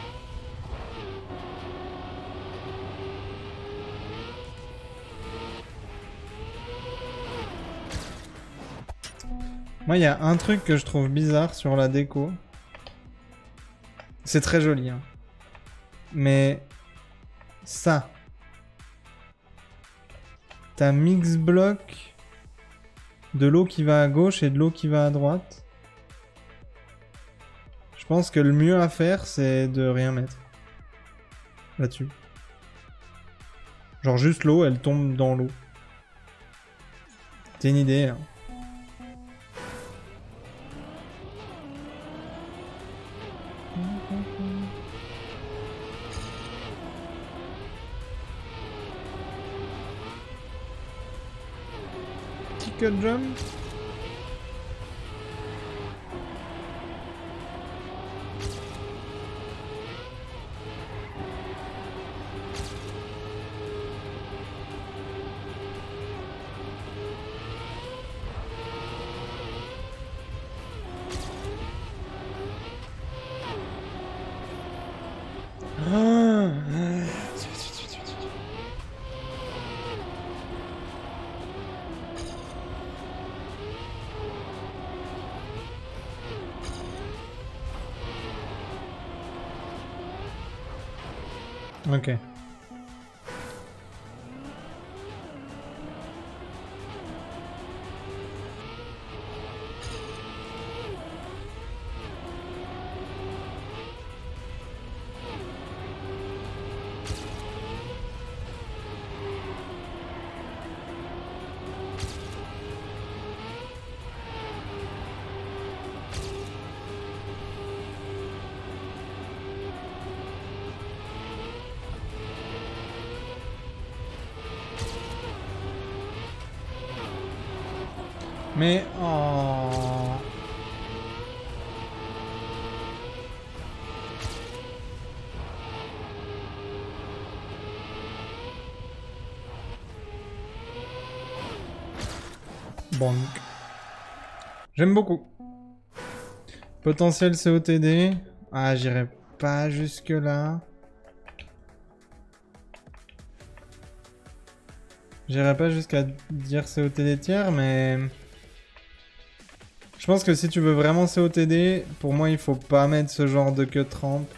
Moi, il y a un truc que je trouve bizarre sur la déco. C'est très joli, hein. Mais... ça... T'as mix bloc de l'eau qui va à gauche et de l'eau qui va à droite. Je pense que le mieux à faire, c'est de rien mettre. Là-dessus. Genre juste l'eau, elle tombe dans l'eau. C'est une idée, hein. Ticket jump. Ok. Mais... Oh... Bonk. J'aime beaucoup. Potentiel C O T D. Ah, j'irai pas jusque là. J'irai pas jusqu'à dire C O T D tiers, mais... Je pense que si tu veux vraiment C O T D, pour moi il faut pas mettre ce genre de cut ramp.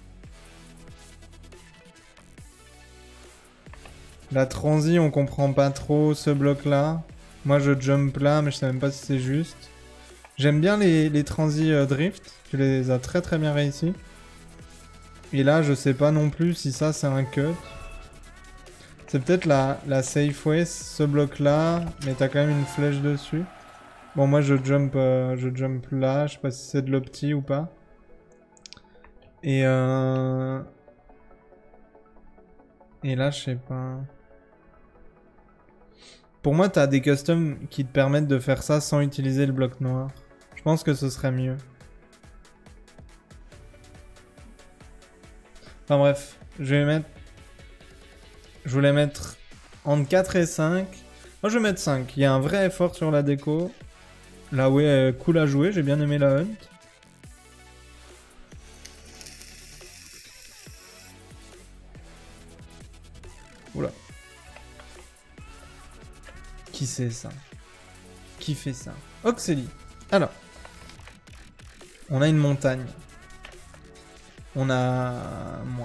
La transi, on comprend pas trop ce bloc là. Moi je jump là, mais je sais même pas si c'est juste. J'aime bien les, les transis euh, drift, tu les as très très bien réussi. Et là je sais pas non plus si ça c'est un cut. C'est peut-être la, la safe way, ce bloc là, mais t'as quand même une flèche dessus. Bon, moi je jump, euh, je jump là, je sais pas si c'est de l'opti ou pas. Et euh... Et là, je sais pas... Pour moi, t'as des customs qui te permettent de faire ça sans utiliser le bloc noir. Je pense que ce serait mieux. Enfin bref, je vais mettre... Je voulais mettre entre quatre et cinq. Moi, je vais mettre cinq. Il y a un vrai effort sur la déco. La Way est cool à jouer, j'ai bien aimé la Hunt. Oula. Qui c'est ça? Qui fait ça? Oxely. Alors. On a une montagne. On a... moi.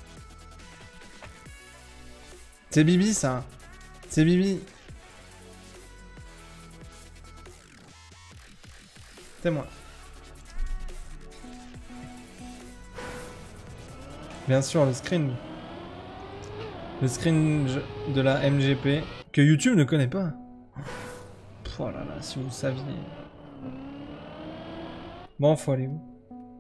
C'est Bibi ça. C'est Bibi. C'est moi. Bien sûr, le screen. Le screen de la M G P que YouTube ne connaît pas. Oh là là, si vous saviez. Bon, faut aller où?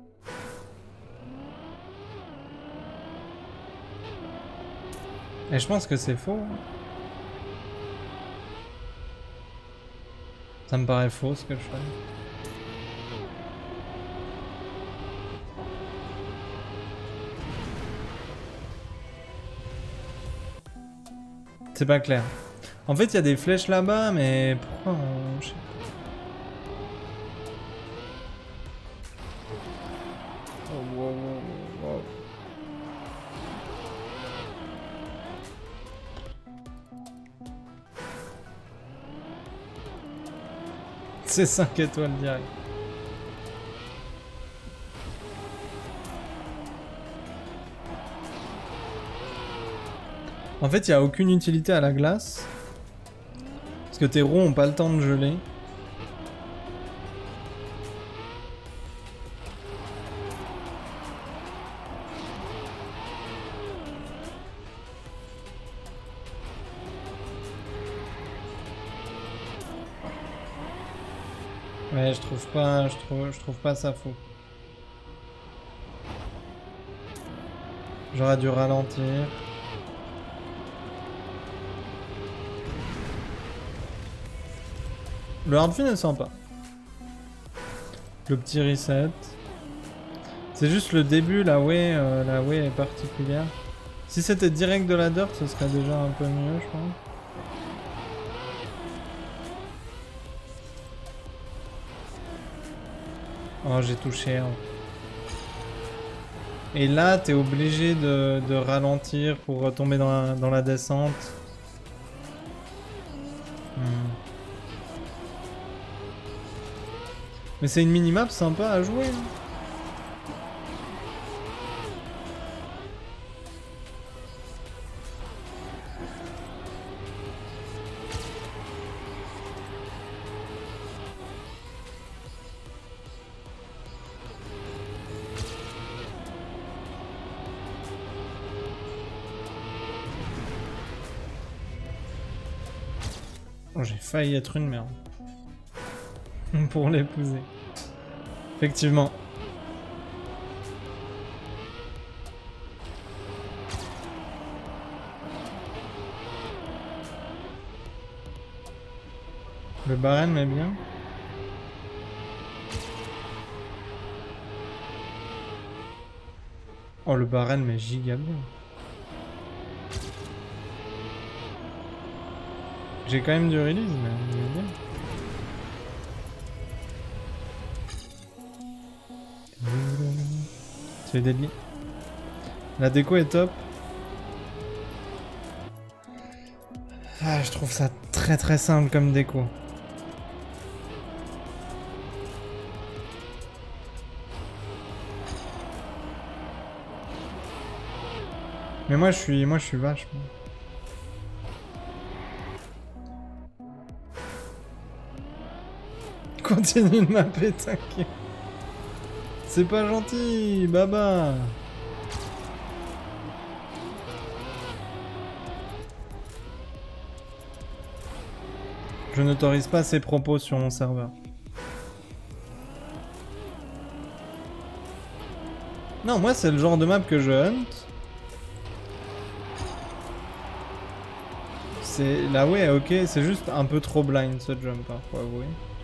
Et je pense que c'est faux. Ça me paraît faux ce que je fais. C'est pas clair. En fait, il y a des flèches là-bas, mais pourquoi on... Je sais pas. Oh, wow, wow, wow. C'est cinq étoiles direct. En fait, il n'y a aucune utilité à la glace. Parce que tes roues n'ont pas le temps de geler. Ouais, je trouve pas, je trouve, je trouve pas ça fou. J'aurais dû ralentir. Le hardfin est sympa. Le petit reset. C'est juste le début, la way, euh, la way est particulière. Si c'était direct de la dirt, ce serait déjà un peu mieux, je pense. Oh, j'ai touché. Hein. Et là, t'es obligé de, de ralentir pour retomber dans la, dans la descente. Hmm. Mais c'est une minimap sympa à jouer. Hein. Oh, j'ai failli être une merde. Pour l'épouser. Effectivement. Le barème est bien. Oh, le barème est giga bien. J'ai quand même du release, mais il est bien. C'est délire. La déco est top. Ah, je trouve ça très très simple comme déco. Mais moi je suis moi je suis vache. Moi. Continue de mapper, t'inquiète. C'est pas gentil, baba. Je n'autorise pas ces propos sur mon serveur. Non, moi c'est le genre de map que je hunt. c'est... Là, ouais, ok, c'est juste un peu trop blind ce jump, hein, faut avouer.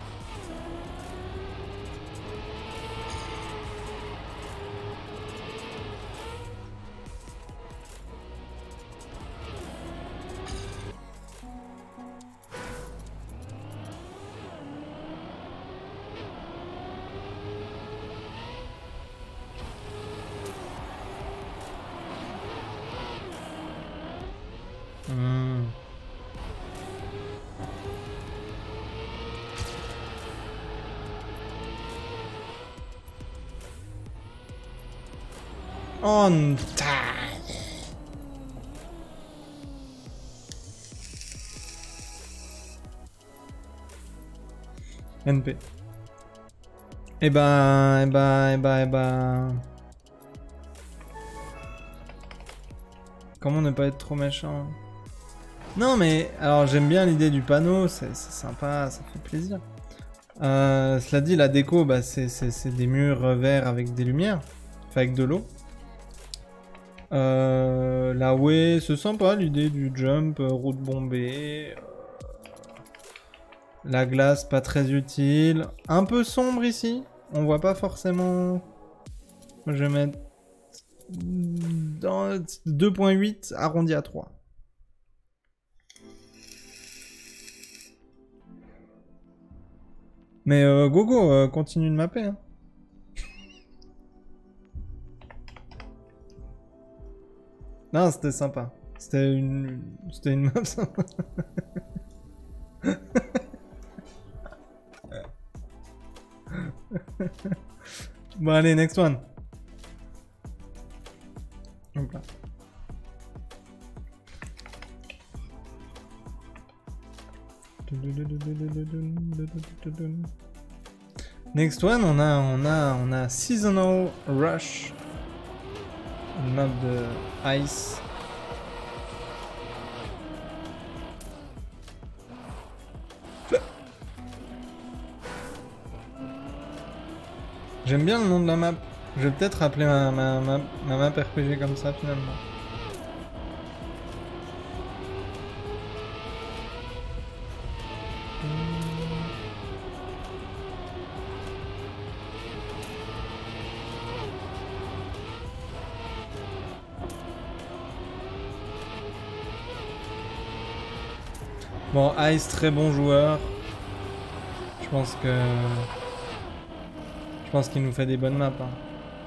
Hmm. On time. N P. Eh ben, eh ben, eh ben, eh ben... Comment ne pas être trop méchant? Non mais, alors j'aime bien l'idée du panneau, c'est sympa, ça fait plaisir. Euh, cela dit, la déco, bah, c'est des murs verts avec des lumières, enfin avec de l'eau. Euh, là, ouais, c'est sympa l'idée du jump, euh, route bombée. Euh, la glace, pas très utile. Un peu sombre ici, on voit pas forcément... Je vais mettre dans deux point huit arrondi à trois. Mais euh, go go, euh, continue de mapper. Hein. Non, c'était sympa. C'était une... C'était une map sympa. Bon allez, next one. Hop là. Next one, on a, on a, on a Seasonal Rush, une map de Ice. J'aime bien le nom de la map. Je vais peut-être appeler ma, ma, ma, ma map R P G comme ça finalement. Bon, Ice, très bon joueur. Je pense que... Je pense qu'il nous fait des bonnes maps. Hein.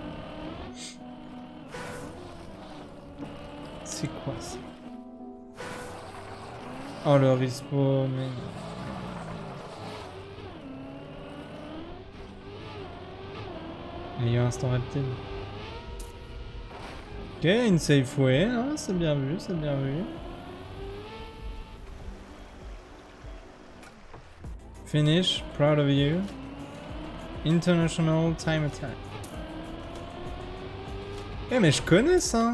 C'est quoi ça? Oh, le respawn, mais... Il y a un instant reptile. Ok, une safe way, hein, c'est bien vu, c'est bien vu. Finish, proud of you. International time attack. Eh mais je connais ça.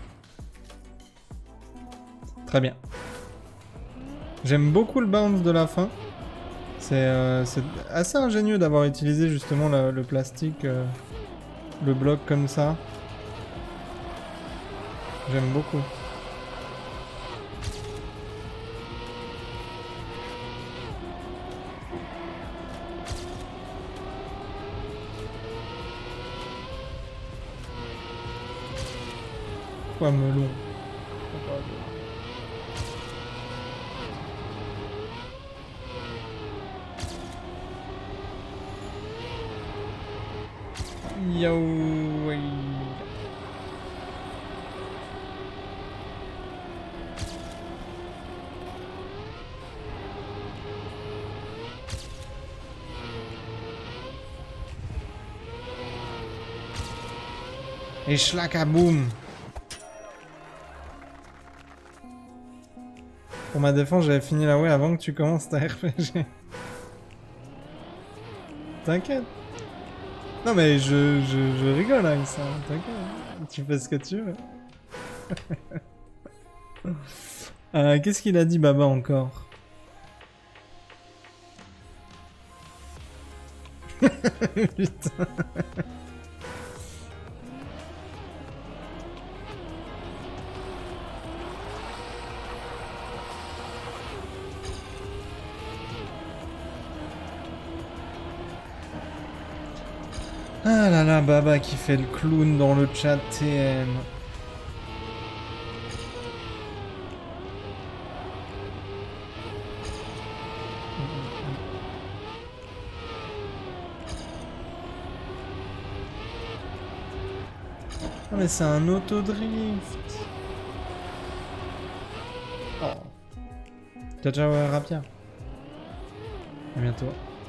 Très bien. J'aime beaucoup le bounce de la fin. C'est euh, assez ingénieux d'avoir utilisé justement le, le plastique, euh, le bloc comme ça. J'aime beaucoup. Quoi, melon? Yo, oui. Et schlakaboum. Pour ma défense, j'avais fini la way avant que tu commences ta R P G. T'inquiète. Non mais je, je, je rigole hein, ça, t'inquiète. Tu fais ce que tu veux. euh, Qu'est-ce qu'il a dit Baba encore? Putain. Ah là là, Baba qui fait le clown dans le chat T M. Ah mais c'est un autodrift. Oh. T'as déjà ouais, Rapier. À bientôt.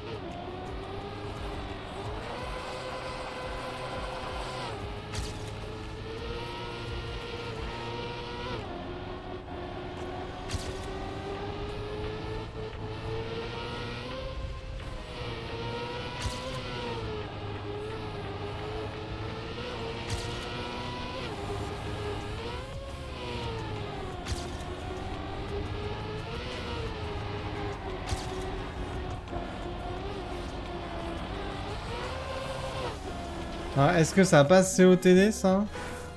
Ah, est-ce que ça passe C O T D ça?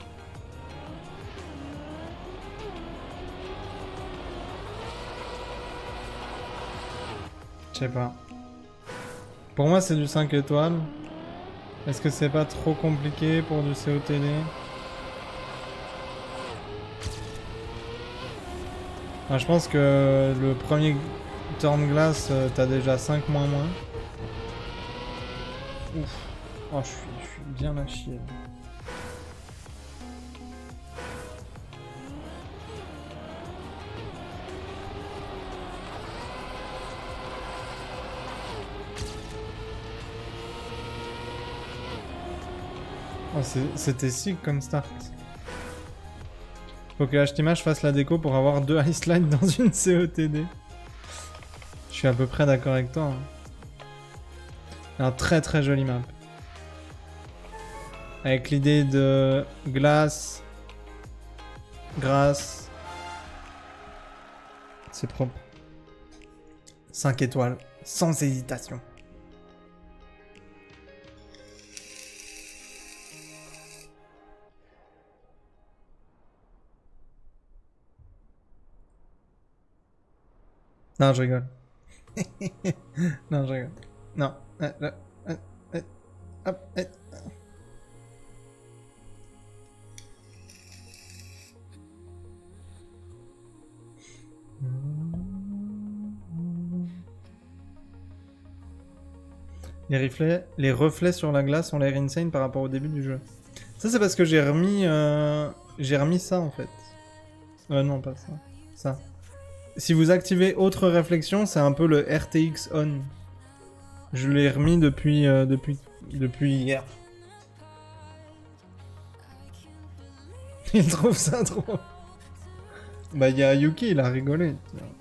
Je sais pas. Pour moi c'est du cinq étoiles. Est-ce que c'est pas trop compliqué pour du C O T D? Ah, je pense que le premier turn glass euh, t'as déjà cinq moins moins. Ouf. Oh je suis, je suis bien à chier. Oh, c'était sick comme start. Faut que H T M H fasse la déco pour avoir deux ice slides dans une C O T D. Je suis à peu près d'accord avec toi. Hein. Un très très joli map. Avec l'idée de glace, grâce. C'est propre. cinq étoiles, sans hésitation. Non, je rigole. Non, je rigole. Non. Euh, euh, euh, euh, hop, euh. Les reflets, les reflets sur la glace ont l'air insane par rapport au début du jeu. Ça, c'est parce que j'ai remis, euh, j'ai remis ça en fait. Euh, non, pas ça. Ça. Si vous activez autre réflexion, c'est un peu le R T X on. Je l'ai remis depuis, euh, depuis, depuis hier. Il trouve ça trop. Bah, il y a Yuki, il a rigolé.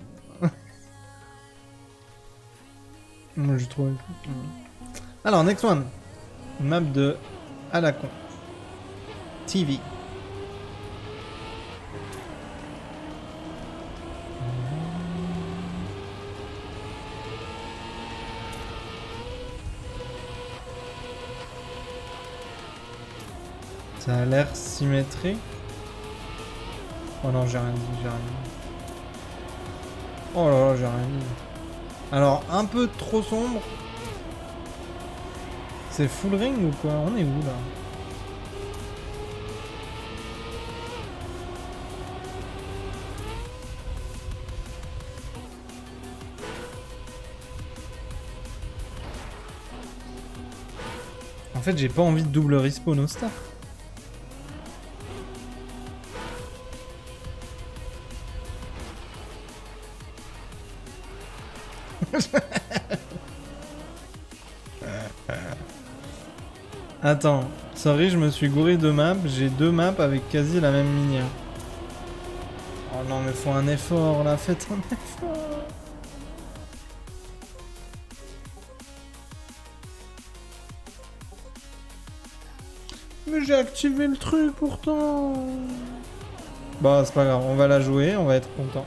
Moi, je trouve. Alors, next one. Une map de à la con. T V. Ça a l'air symétrique. Oh non, j'ai rien dit, j'ai rien dit. Oh là là, j'ai rien dit. Alors, un peu trop sombre. C'est full ring ou quoi? On est où là? En fait, j'ai pas envie de double respawn au start. Attends, sorry, je me suis gouré de maps. J'ai deux maps avec quasi la même minière. Oh non, mais faut un effort là, faites un effort. Mais j'ai activé le truc pourtant. Bah, c'est pas grave, on va la jouer, on va être content.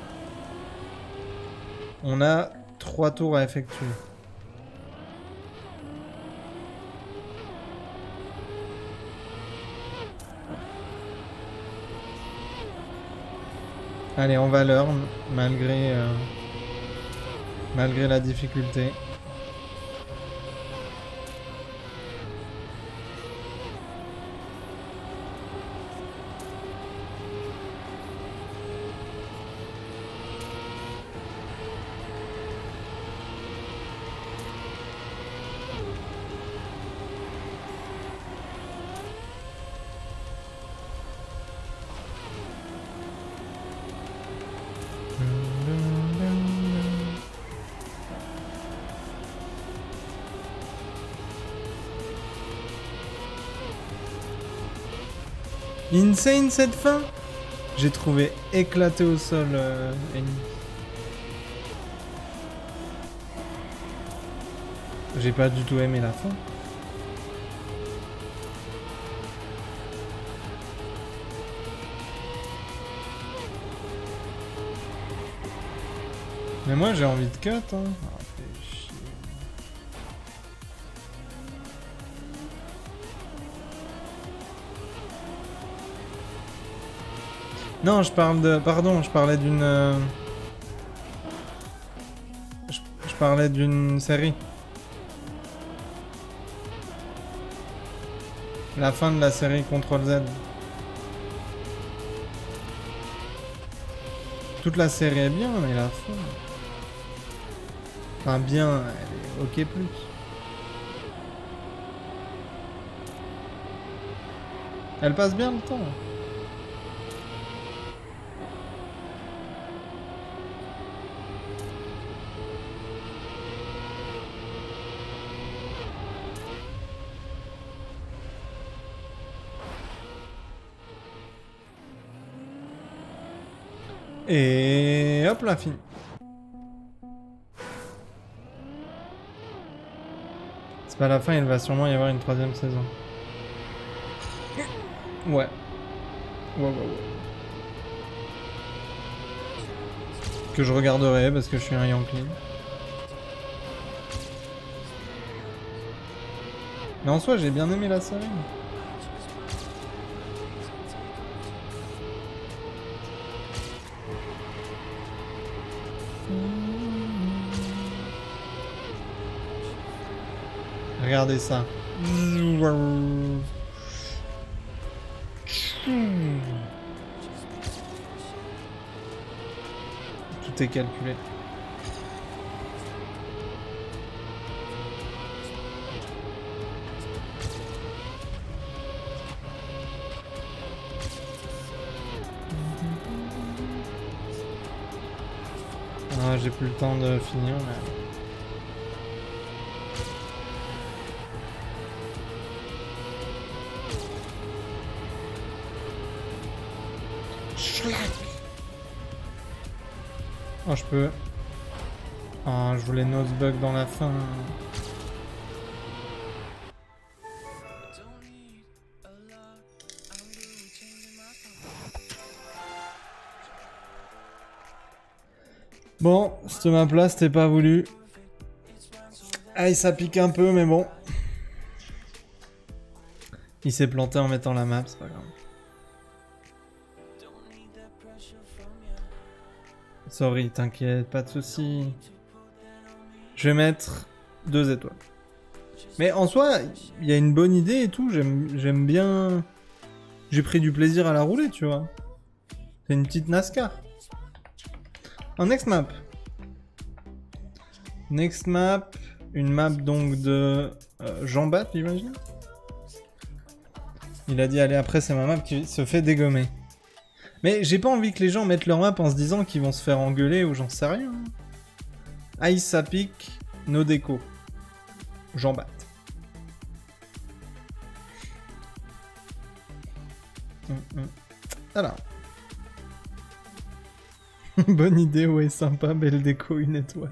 On a trois tours à effectuer. Allez, on va learn, malgré, euh, malgré la difficulté. Insane cette fin. J'ai trouvé éclaté au sol euh, Amy. J'ai pas du tout aimé la fin. Mais moi j'ai envie de cut, hein. Ah, fais chier. Non, je parle de... Pardon, je parlais d'une... euh, Je, je parlais d'une série. La fin de la série contrôle Z. Toute la série est bien, mais la fin... Enfin bien, elle est ok plus. Elle passe bien le temps. Et hop là, fini. C'est pas la fin, il va sûrement y avoir une troisième saison. Ouais. Ouais, ouais, ouais. Que je regarderai parce que je suis un Yankee. Mais en soi, j'ai bien aimé la série. Regardez ça. Tout est calculé. Ah, j'ai plus le temps de finir, mais... Oh, je peux... Ah, je voulais Nosebug dans la fin. Bon, cette map-là, c'était pas voulu. Aïe, ça pique un peu, mais bon. Il s'est planté en mettant la map, c'est pas grave. Sorry, t'inquiète, pas de soucis. Je vais mettre deux étoiles. Mais en soi, il y a une bonne idée et tout, j'aime bien... J'ai pris du plaisir à la rouler, tu vois. C'est une petite NASCAR. En next map. Next map, une map donc de euh, Jean-Bat, j'imagine. Il a dit, allez, après c'est ma map qui se fait dégommer. Mais j'ai pas envie que les gens mettent leur map en se disant qu'ils vont se faire engueuler ou j'en sais rien. Ice, ça pique, no déco. Jean-Bat. Hum, hum. Alors. Bonne idée, ouais, sympa, belle déco, une étoile.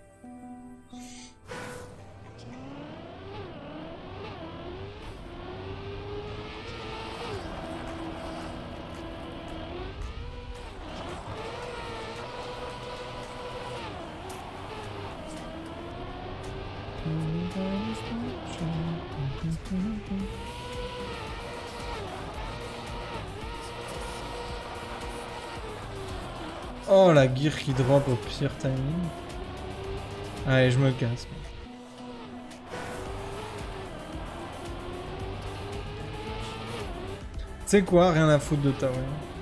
Oh, la gear qui drop au pire timing. Allez, je me casse. Tu sais quoi, rien à foutre de Tower.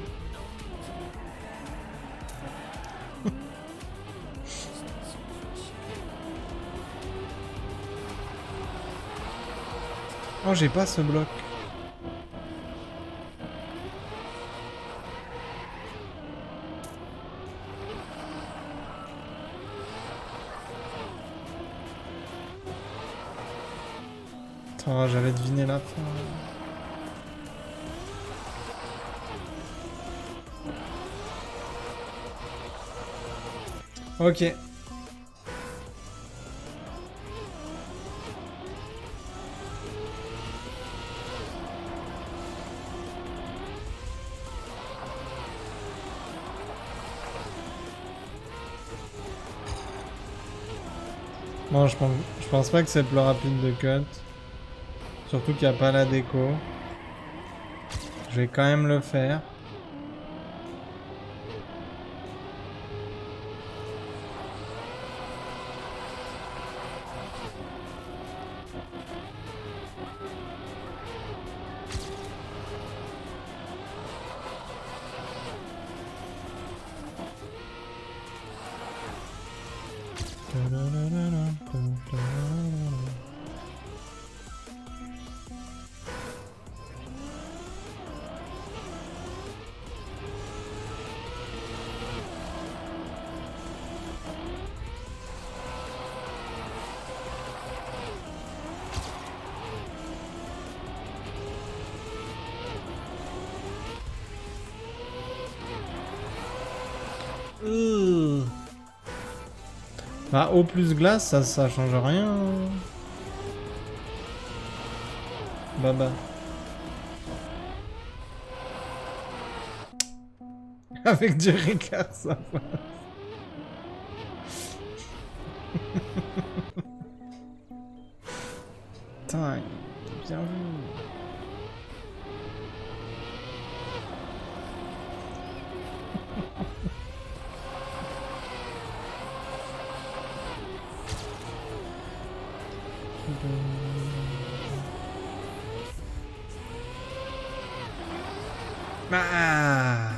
Oh, j'ai pas ce bloc. Oh, j'avais deviné la fin. Ok. Bon, je pense, je pense pas que c'est le plus rapide de cut. Surtout qu'il n'y a pas la déco. Je vais quand même le faire. Euh. Bah, eau plus glace, ça, ça change rien. Bah bah. Avec du Ricard, ça passe. Putain, bien vu. Ah.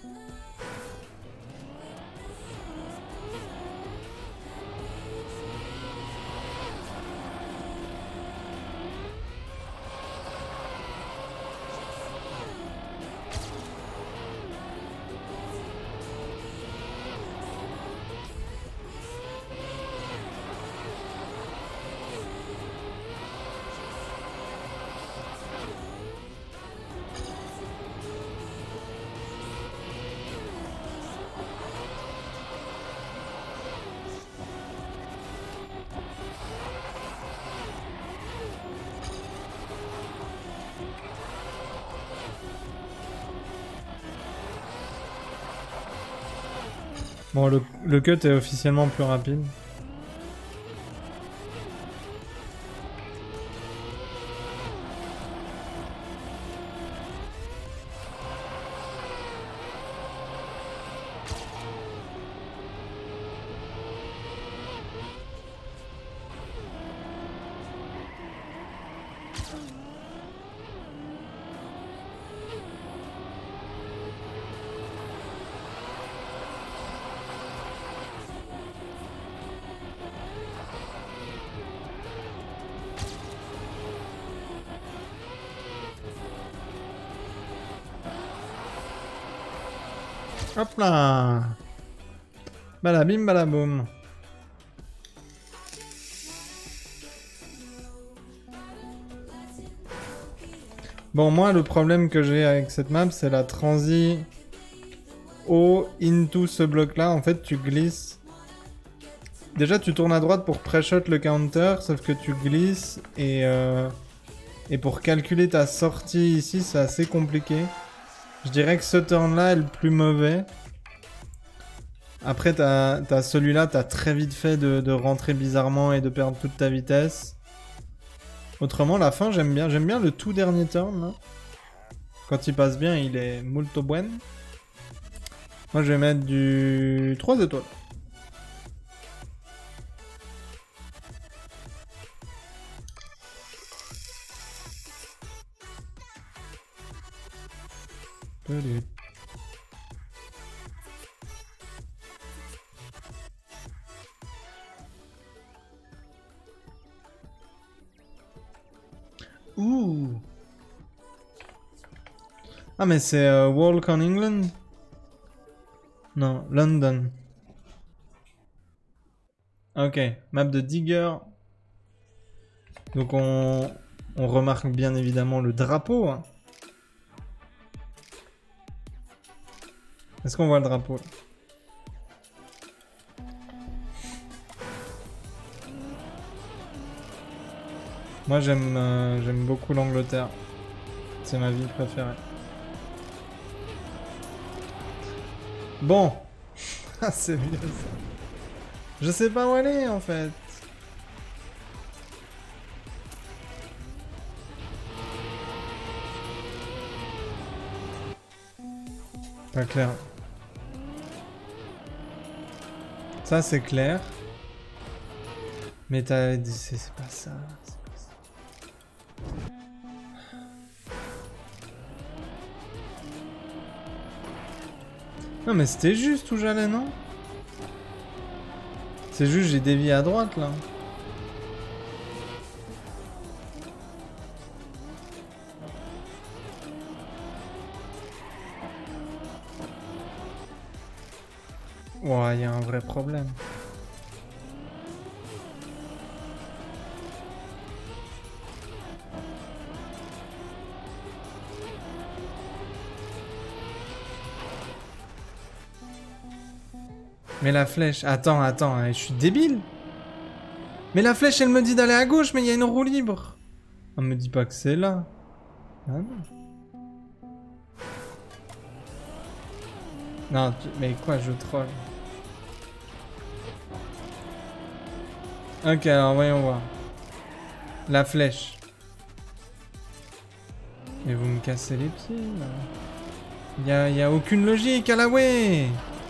Bon, le, le cut est officiellement plus rapide. Hop là. Balabim balaboum. Bon, moi, le problème que j'ai avec cette map, c'est la transi au into ce bloc-là. En fait, tu glisses. Déjà, tu tournes à droite pour pré-shot le counter, sauf que tu glisses et, euh, et pour calculer ta sortie ici, c'est assez compliqué. Je dirais que ce turn-là est le plus mauvais. Après, t'as, t'as celui-là, t'as très vite fait de, de rentrer bizarrement et de perdre toute ta vitesse. Autrement, la fin, j'aime bien. J'aime bien le tout dernier turn, là. Quand il passe bien, il est molto buen. Moi, je vais mettre du trois étoiles. Salut. Ouh. Ah mais c'est euh, Walk on England? Non, London. Ok, map de Digger. Donc on, on remarque bien évidemment le drapeau. Hein. Est-ce qu'on voit le drapeau là? Moi j'aime euh, j'aime beaucoup l'Angleterre. C'est ma ville préférée. Bon. Ah c'est vieux ça. Je sais pas où aller en fait. Pas clair. Ça c'est clair. Mais t'as dit c'est pas ça. C'est pas ça. Non mais c'était juste où j'allais, non? C'est juste j'ai dévié à droite là. Ouah, il y a un vrai problème. Mais la flèche... Attends, attends, hein, je suis débile. Mais la flèche, elle me dit d'aller à gauche, mais il y a une roue libre. On me dit pas que c'est là. Ah non. Non, tu... mais quoi, je troll. Ok, alors voyons voir. La flèche. Mais vous me cassez les pieds, là. Il y a, y a aucune logique, à la way.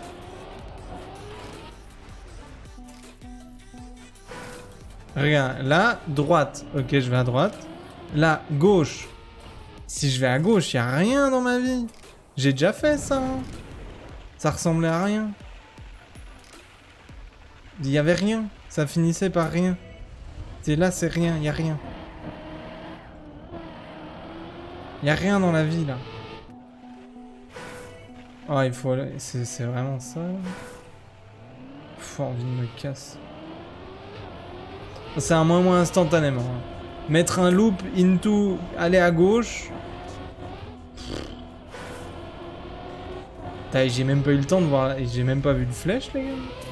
Regarde, là, droite. Ok, je vais à droite. Là, gauche. Si je vais à gauche, il n'y a rien dans ma vie. J'ai déjà fait ça. Hein. Ça ressemblait à rien. Il n'y avait rien. Ça finissait par rien. Et là, c'est rien. Il n'y a rien. Il n'y a rien dans la vie, là. Oh, il faut... C'est vraiment ça. Faut envie de me casser. C'est un moment instantanément. Hein. Mettre un loop into... Aller à gauche. J'ai même pas eu le temps de voir... J'ai même pas vu de flèche, les gars.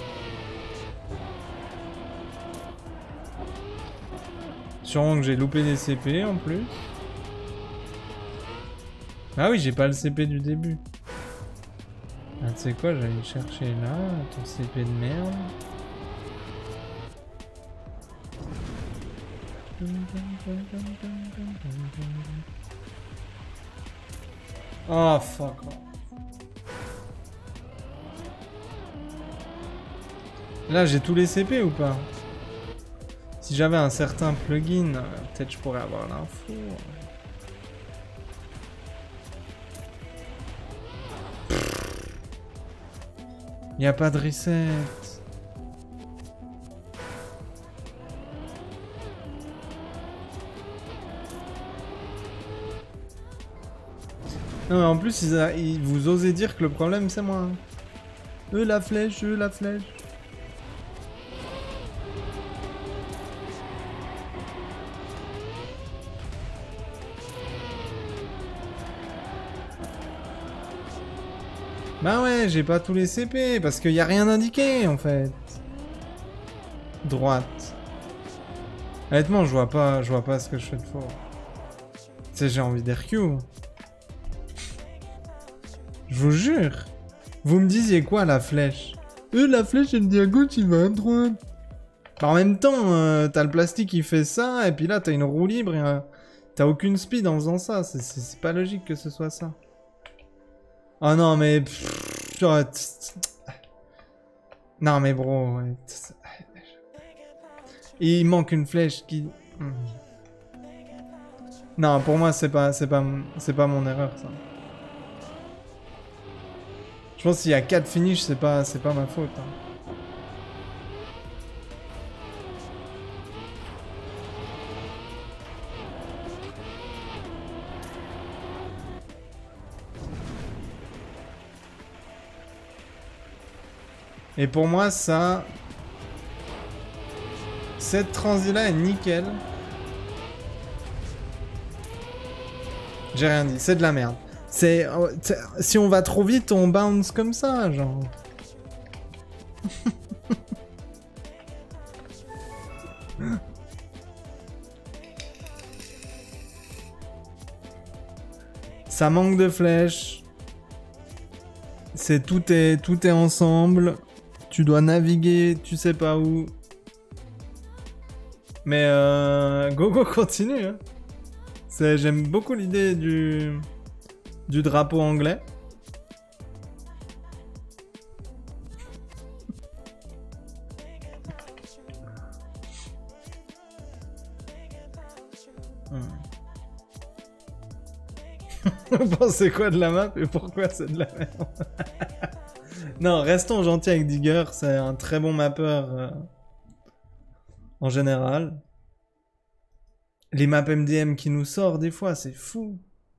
Sûrement que j'ai loupé des C P en plus. Ah oui, j'ai pas le C P du début. Ah, tu sais quoi, j'allais chercher là, ton C P de merde. Oh fuck. Là j'ai tous les C P ou pas? Si j'avais un certain plugin, peut-être je pourrais avoir l'info. Y a pas de reset. Non mais en plus ils, a... ils vous osez dire que le problème c'est moi. Eux la flèche, eux la flèche. Bah ouais, j'ai pas tous les C P, parce qu'il y a rien indiqué, en fait. Droite. Honnêtement, je vois pas, je vois pas ce que je fais de faux. Tu sais, j'ai envie d'R Q. Je vous jure. Vous me disiez quoi, la flèche? Euh, la flèche, elle dit à gauche, il va à droite. Bah, en même temps, euh, t'as le plastique qui fait ça, et puis là, t'as une roue libre, et euh, t'as aucune speed en faisant ça. C'est pas logique que ce soit ça. Oh non, mais... Pff, oh, non, mais bro... Ouais. Il manque une flèche qui... Non, pour moi, c'est pas, c'est pas, c'est pas mon erreur, ça. Je pense qu'il y a quatre finishes, c'est pas, c'est pas ma faute. Hein. Et pour moi, ça... Cette transi-là est nickel. J'ai rien dit, c'est de la merde. C'est... Si on va trop vite, on bounce comme ça, genre. Ça manque de flèches. C'est tout est tout est ensemble. Tu dois naviguer, tu sais pas où. Mais euh, go go continue. Hein. J'aime beaucoup l'idée du du drapeau anglais. Vous pensez quoi de la map et pourquoi c'est de la merde? Non, restons gentils avec Digger, c'est un très bon mappeur euh, en général. Les maps M D M qui nous sortent des fois, c'est fou.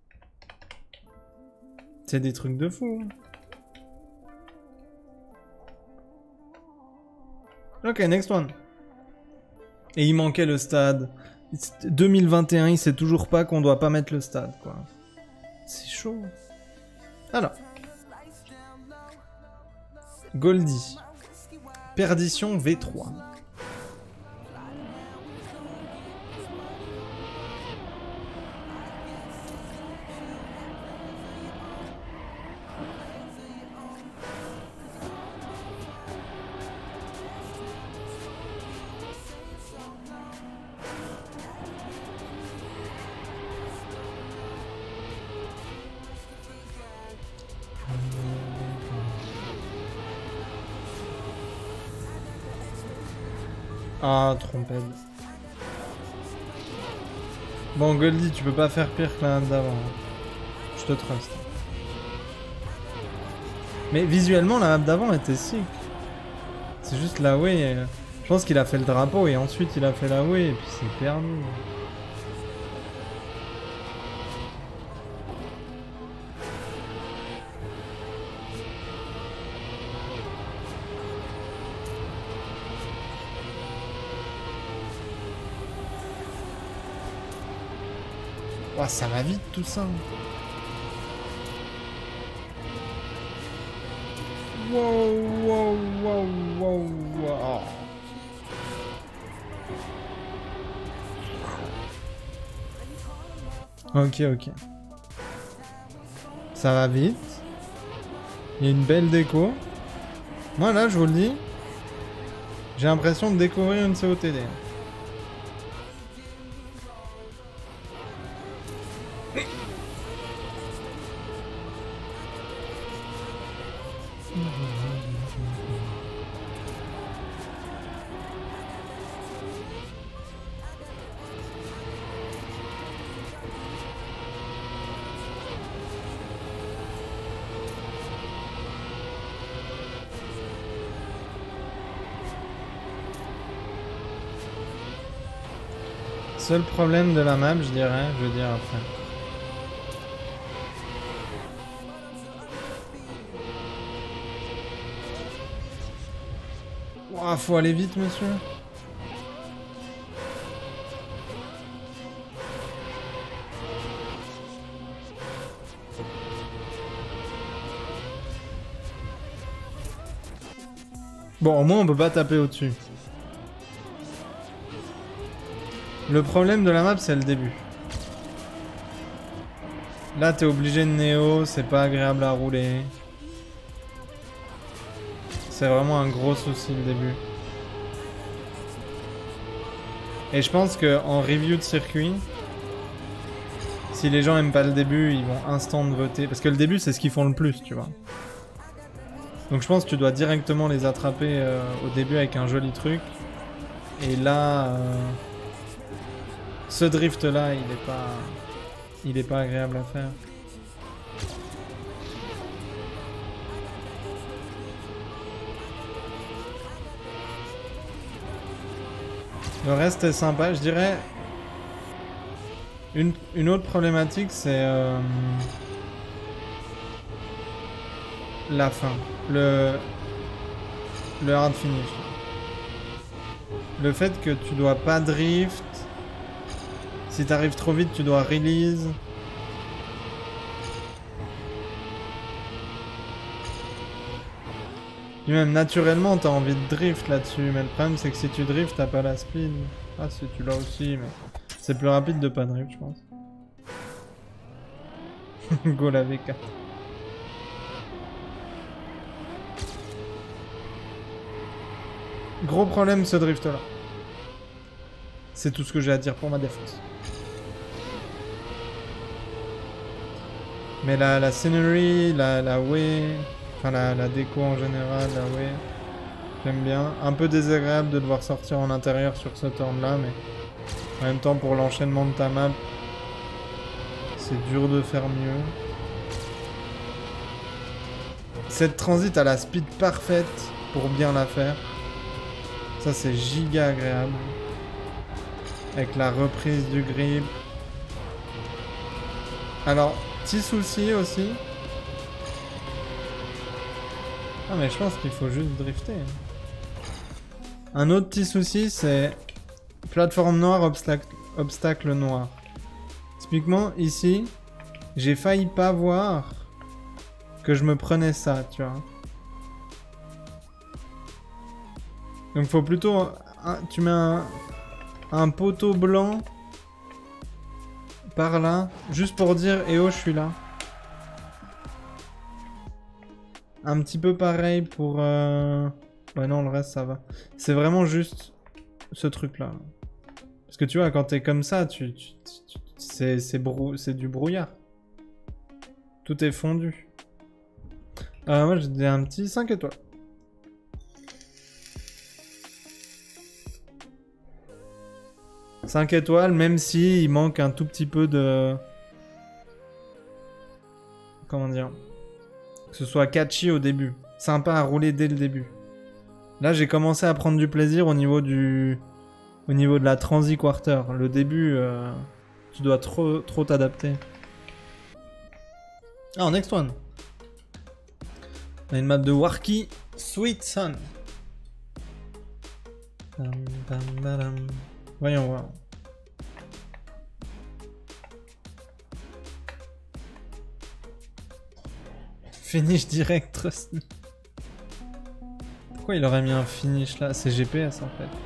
C'est des trucs de fou. Ok, next one. Et il manquait le stade. deux mille vingt et un, il sait toujours pas qu'on doit pas mettre le stade, quoi. C'est chaud. Alors. Goldie. Perdition V trois. Ah, trompette. Bon, Goldie, tu peux pas faire pire que la map d'avant. Je te trust. Mais visuellement, la map d'avant était sick. C'est juste la way. Je pense qu'il a fait le drapeau et ensuite il a fait la way et puis c'est perdu. Oh, ça va vite tout ça. Wow, wow, wow, wow, wow. Ok, ok. Ça va vite. Il y a une belle déco. Moi là, je vous le dis, j'ai l'impression de découvrir une C O T D. Seul problème de la map, je dirais, je veux dire après. Ouah, faut aller vite, monsieur. Bon, au moins on peut pas taper au-dessus. Le problème de la map, c'est le début. Là, t'es obligé de néo, c'est pas agréable à rouler. C'est vraiment un gros souci le début. Et je pense que en review de circuit, si les gens aiment pas le début, ils vont instant voter. Parce que le début, c'est ce qu'ils font le plus, tu vois. Donc je pense que tu dois directement les attraper euh, au début avec un joli truc. Et là... Euh... Ce drift là, il est pas, il est pas agréable à faire. Le reste est sympa, je dirais. Une, une autre problématique, c'est euh, la fin, le, le hard finish. Le fait que tu dois pas drift. Si t'arrives trop vite, tu dois release. Et même naturellement, t'as envie de drift là-dessus. Mais le problème, c'est que si tu drift, t'as pas la speed. Ah, si tu l'as aussi, mais c'est plus rapide de pas drift, je pense. Go la V quatre. Gros problème ce drift là. C'est tout ce que j'ai à dire pour ma défense. Mais la, la scenery, la, la way, enfin la, la déco en général, la way, j'aime bien. Un peu désagréable de devoir sortir en intérieur sur ce turn là, mais en même temps pour l'enchaînement de ta map, c'est dur de faire mieux. Cette transit a la speed parfaite pour bien la faire. Ça c'est giga agréable. Avec la reprise du grip. Alors, petit souci aussi. Ah mais je pense qu'il faut juste drifter. Un autre petit souci c'est plateforme noire, obstacle, obstacle noir. Typiquement ici, j'ai failli pas voir que je me prenais ça, tu vois. Donc faut plutôt... Un, tu mets un, un poteau blanc par là, juste pour dire « Eh oh, je suis là ». Un petit peu pareil pour... Euh... Ouais non, le reste ça va. C'est vraiment juste ce truc-là. Parce que tu vois, quand t'es comme ça, tu, tu, tu, c'est c'est brou... du brouillard. Tout est fondu. Euh, moi j'ai un petit cinq étoiles. cinq étoiles, même si il manque un tout petit peu de... Comment dire? Que ce soit catchy au début. Sympa à rouler dès le début. Là, j'ai commencé à prendre du plaisir au niveau du... Au niveau de la transi quarter. Le début, euh... tu dois trop trop t'adapter. Ah, en next one. On a une map de Warki, Sweet Sun. Bam, bam, bam. Voyons voir. Finish direct, trust me. Pourquoi il aurait mis un finish là? C'est G P S en fait.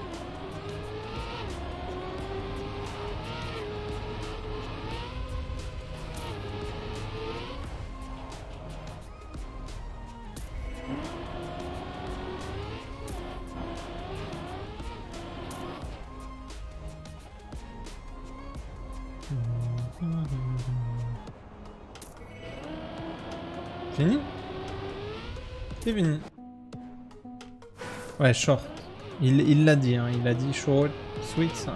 Fini? C'est fini. Ouais, short. Il l'a dit, hein. Il a dit short, sweet sun.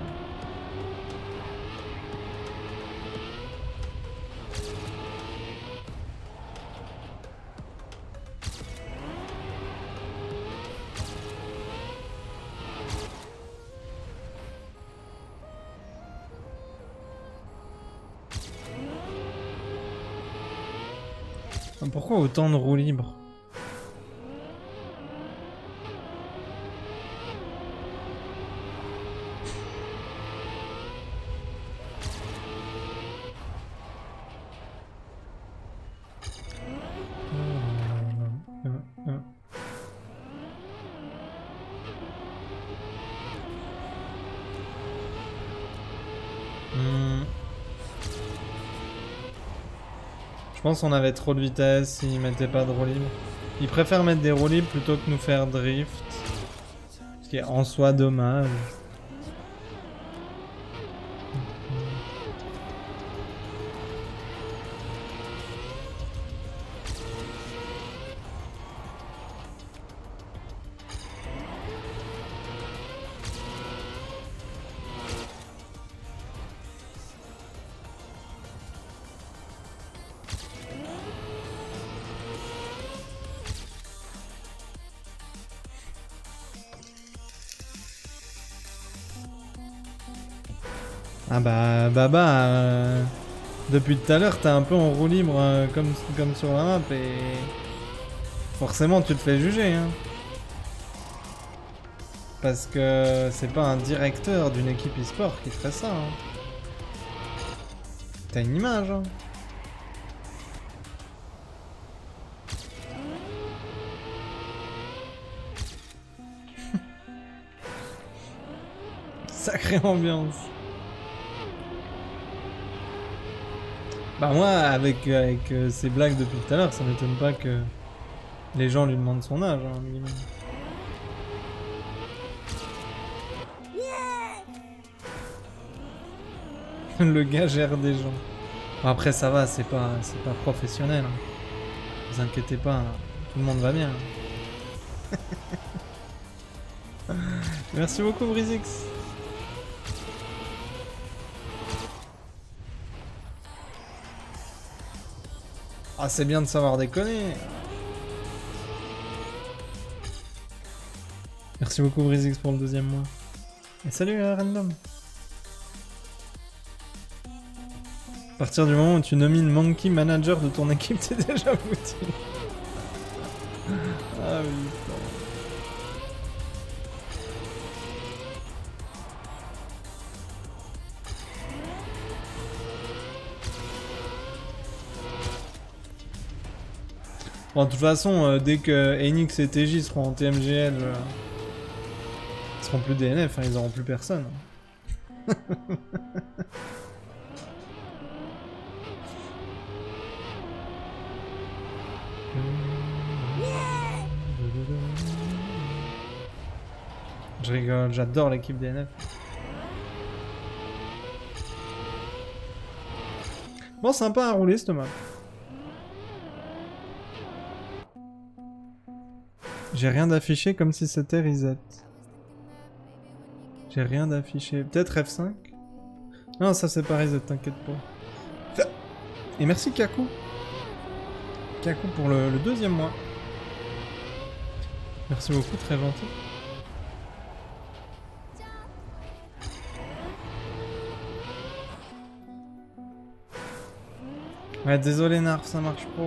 Pourquoi autant de roues libres? Je pense qu'on avait trop de vitesse s'ils mettaient pas de roue libre. Ils préfèrent mettre des roues libres plutôt que nous faire drift. Ce qui est en soi dommage. Ah bah Baba, euh, depuis tout à l'heure t'es un peu en roue libre euh, comme, comme sur la map et forcément tu te fais juger hein. Parce que c'est pas un directeur d'une équipe e-sport qui ferait ça hein. T'as une image hein. Sacrée ambiance. Bah moi, avec, avec euh, ces blagues depuis tout à l'heure, ça m'étonne pas que les gens lui demandent son âge, hein, minimum. Le gars gère des gens. Bon, après ça va, c'est pas, c'est pas professionnel. Hein. Vous inquiétez pas, hein. Tout le monde va bien. Hein. Merci beaucoup Brizix. Ah c'est bien de savoir déconner. Merci beaucoup Brizix pour le deuxième mois. Et salut euh, Random. À partir du moment où tu nomines Monkey manager de ton équipe, t'es déjà foutu. Ah oui. Bon, de toute façon, euh, dès que Enix et T J seront en T M G L, euh, ils seront plus D N F, hein, ils auront plus personne. Je rigole, j'adore l'équipe D N F. Bon, sympa à rouler cette map. J'ai rien d'affiché comme si c'était reset. J'ai rien d'affiché. Peut-être F cinq? Non, ça c'est pas reset, t'inquiète pas. Et merci Kaku. Kaku pour le, le deuxième mois. Merci beaucoup, très gentil. Ouais, désolé Narf, ça marche pas.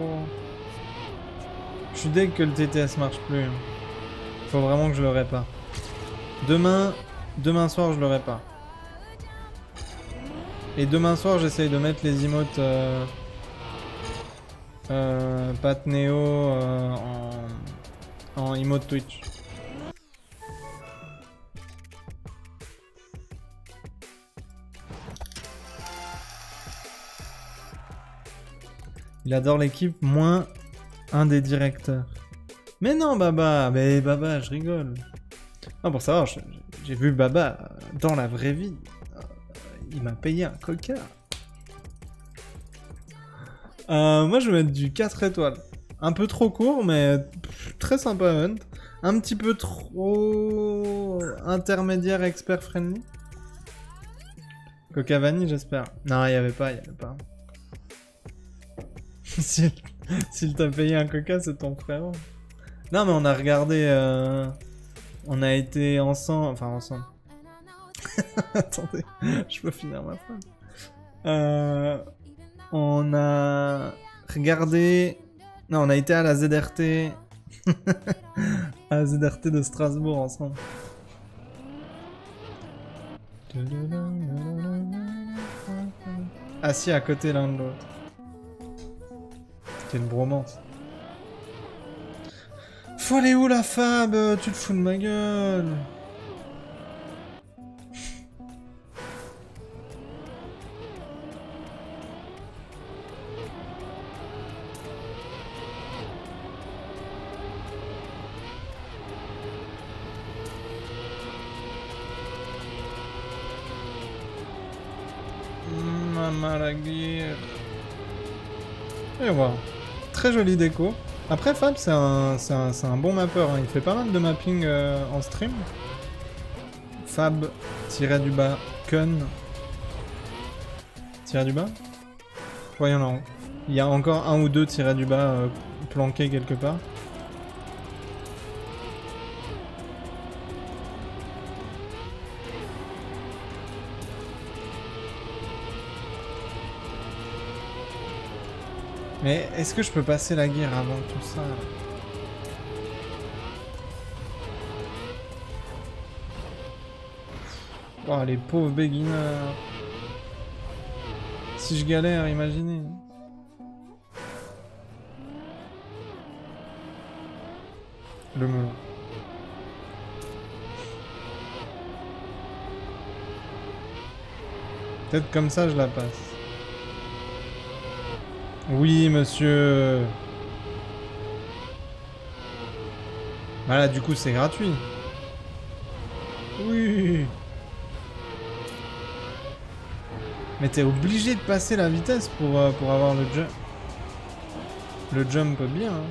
Je suis deg que le T T S marche plus. Faut vraiment que je le répare. Demain, demain soir, je le répare. Et demain soir, j'essaye de mettre les emotes euh, euh, Pat Neo euh, en, en emote Twitch. Il adore l'équipe, moins un des directeurs. Mais non, Baba, mais Baba, je rigole. Non, pour savoir, j'ai vu Baba dans la vraie vie. Il m'a payé un coca. Euh, moi, je vais mettre du quatre étoiles. Un peu trop court, mais pff, très sympa event. Un petit peu trop intermédiaire expert friendly. Coca vanille, j'espère. Non, il n'y avait pas, il n'y avait pas. S'il si t'a payé un coca, c'est ton frère. Non, mais on a regardé... Euh... On a été ensemble... Enfin, ensemble. Attendez, je peux finir ma phrase. Euh... On a regardé... Non, on a été à la Z R T... à la Z R T de Strasbourg ensemble. Assis à côté l'un de l'autre. C'était une bromance. Faut aller où la Fab? Tu te fous de ma gueule. Maman la guerre. Et voilà. Très jolie déco. Après Fab c'est un, un, un bon mappeur, hein. Il fait pas mal de mapping euh, en stream. Fab tiré du bas Kun tiré du bas. Voyons là. Il y a encore un ou deux tirés du bas euh, planqués quelque part. Mais est-ce que je peux passer la guerre avant tout ça? Oh, les pauvres beginners. Si je galère, imaginez. Le melon. Peut-être comme ça je la passe. Oui, monsieur. Voilà, du coup, c'est gratuit. Oui. Mais t'es obligé de passer la vitesse pour, euh, pour avoir le jump. Le jump bien. Hein.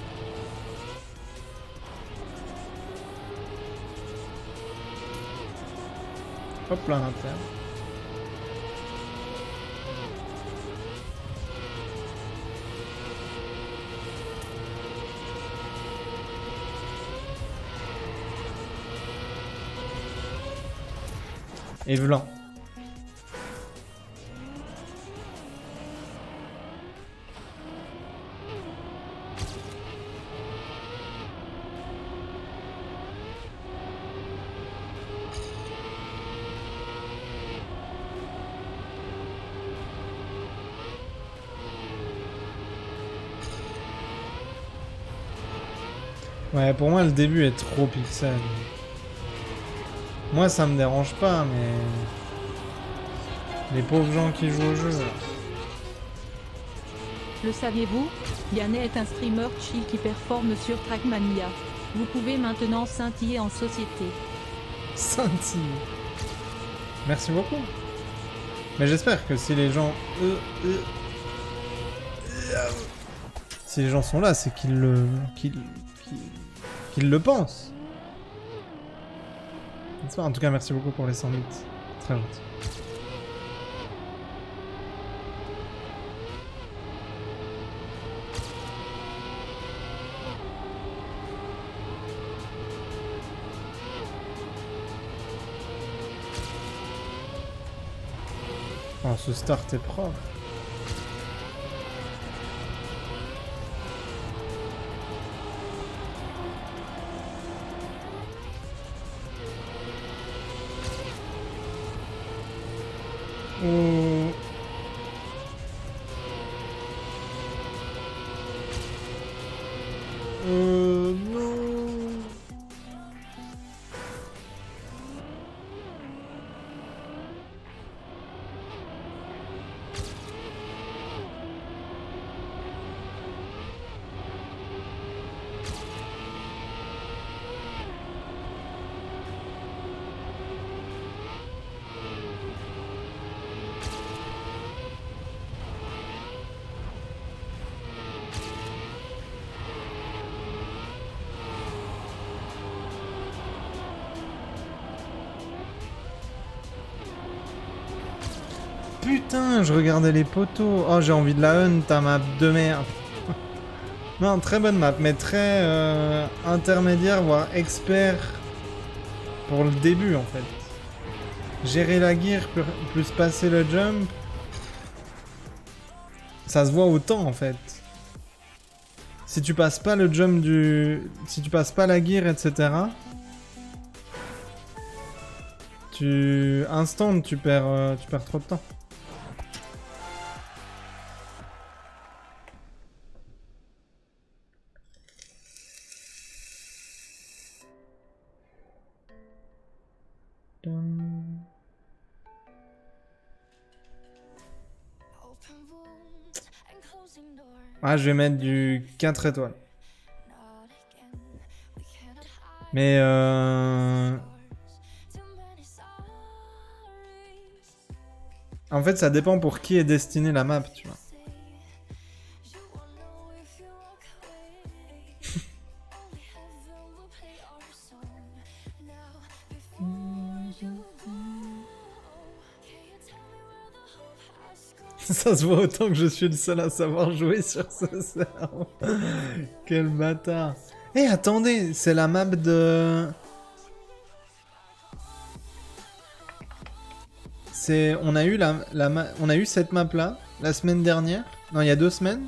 Hop là, l'intérieur. Et vlan. Ouais, pour moi, le début est trop pixel. Moi, ça me dérange pas, mais... Les pauvres gens qui jouent au jeu... Le saviez-vous? Yanné est un streamer chill qui performe sur Trackmania. Vous pouvez maintenant scintiller en société. Scintille. Merci beaucoup. Mais j'espère que si les gens... Euh, euh, euh, si les gens sont là, c'est qu'ils le... qu'ils... qu'ils... qu'ils le pensent. En tout cas, merci beaucoup pour les cent bits. Très gentil. Oh, ce start est propre. Oh. Euh, non. Putain, je regardais les poteaux. Oh, j'ai envie de la hunt, ta map de merde. Non, très bonne map, mais très euh, intermédiaire, voire expert pour le début, en fait. Gérer la gear, plus passer le jump. Ça se voit autant, en fait. Si tu passes pas le jump du... Si tu passes pas la gear, et cetera. Tu... Instant, tu perds, euh, tu perds trop de temps. Ah, je vais mettre du quatre étoiles. Mais euh... en fait, ça dépend pour qui est destinée la map, tu vois. Ça se voit autant que je suis le seul à savoir jouer sur ce serveur. Quel bâtard. Eh, attendez, c'est la map de... C'est... On a eu la... la ma... On a eu cette map là, la semaine dernière. Non, il y a deux semaines.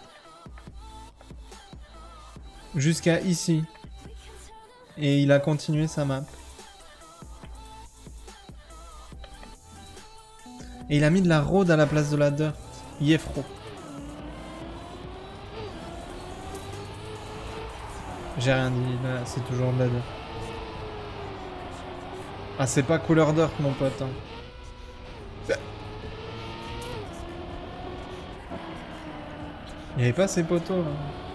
Jusqu'à ici. Et il a continué sa map. Et il a mis de la road à la place de la dirt. Yefro. J'ai rien dit, là, c'est toujours de la dirt. Ah, c'est pas couleur dirt, mon pote. Hein. Il n'y avait pas ces poteaux là.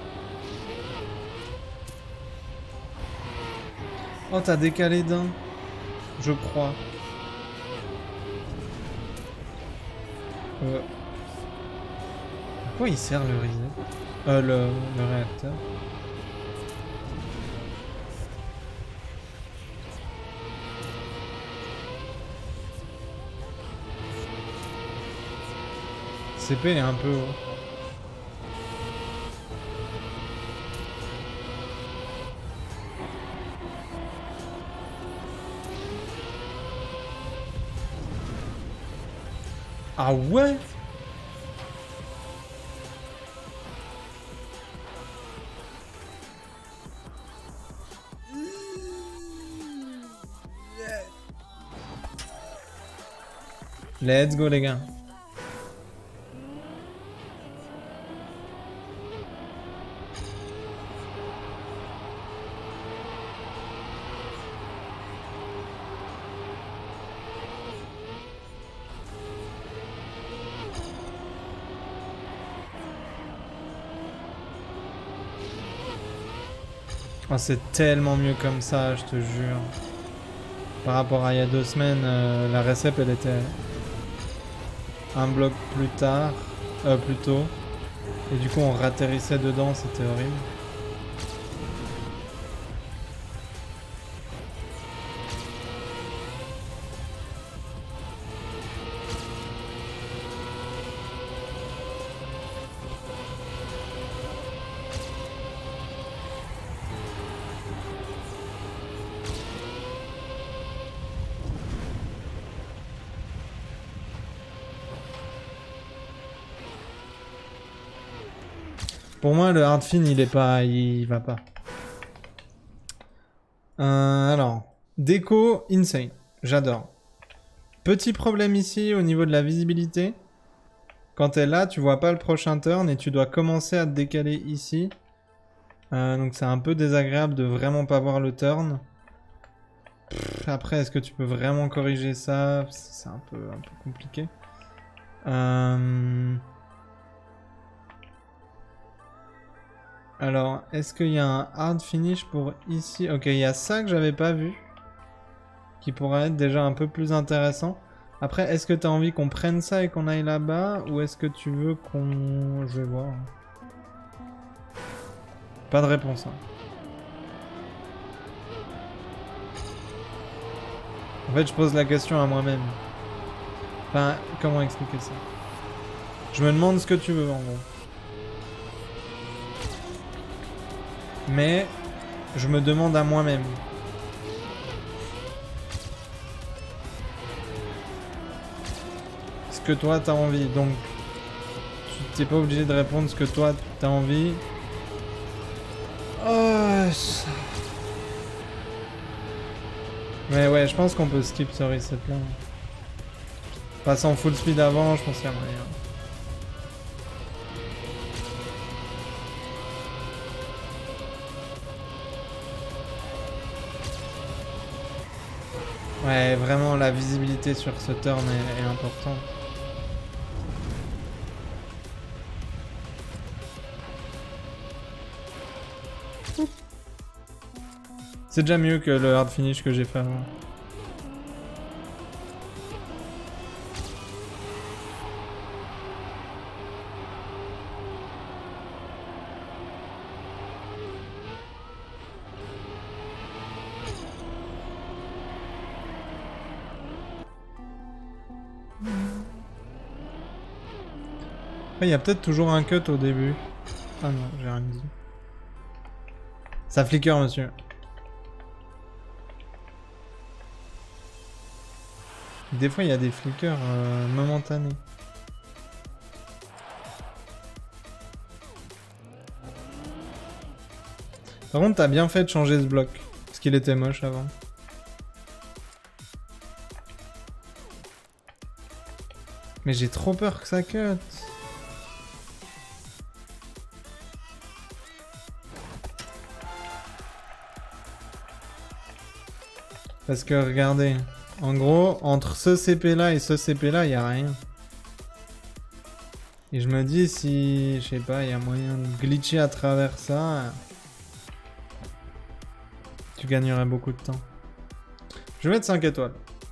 Oh, t'as décalé d'un. Je crois. Euh... À quoi il sert le reset Euh, le, le réacteur. C P est un peu haut. Ah ouais? Let's go les gars. Oh, c'est tellement mieux comme ça, je te jure. Par rapport à il y a deux semaines, euh, la récep elle était un bloc plus tard, euh, plus tôt. Et du coup on ratterrissait dedans, c'était horrible. Pour moi, le hard fin, il est pas, il va pas. Euh, alors, déco insane, j'adore. Petit problème ici au niveau de la visibilité. Quand t'es là, tu vois pas le prochain turn et tu dois commencer à te décaler ici. Euh, donc c'est un peu désagréable de vraiment pas voir le turn. Pff, après, est-ce que tu peux vraiment corriger ça? C'est un peu, un peu compliqué. Euh... Alors, est-ce qu'il y a un hard finish pour ici? Ok, il y a ça que j'avais pas vu. Qui pourrait être déjà un peu plus intéressant. Après, est-ce que tu as envie qu'on prenne ça et qu'on aille là-bas? Ou est-ce que tu veux qu'on... Je vais voir. Pas de réponse. Hein. En fait, je pose la question à moi-même. Enfin, comment expliquer ça? Je me demande ce que tu veux, en gros. Mais je me demande à moi-même. Ce que toi t'as envie. Donc tu t'es pas obligé de répondre ce que toi t'as envie. Oh, ça... Mais ouais, je pense qu'on peut skip ce reset là. Passer en full speed avant, je pense qu'il y a moyen. Ouais, vraiment, la visibilité sur ce turn est, est importante. C'est déjà mieux que le hard finish que j'ai fait avant. Il y a peut-être toujours un cut au début. Ah non, j'ai rien dit. Ça flicker, monsieur. Des fois, il y a des flickers euh, momentanés. Par contre, t'as bien fait de changer ce bloc. Parce qu'il était moche avant. Mais j'ai trop peur que ça cut. Parce que regardez, en gros, entre ce C P là et ce C P là, il n'y a rien. Et je me dis si, je sais pas, il y a moyen de glitcher à travers ça, tu gagnerais beaucoup de temps. Je vais mettre cinq étoiles.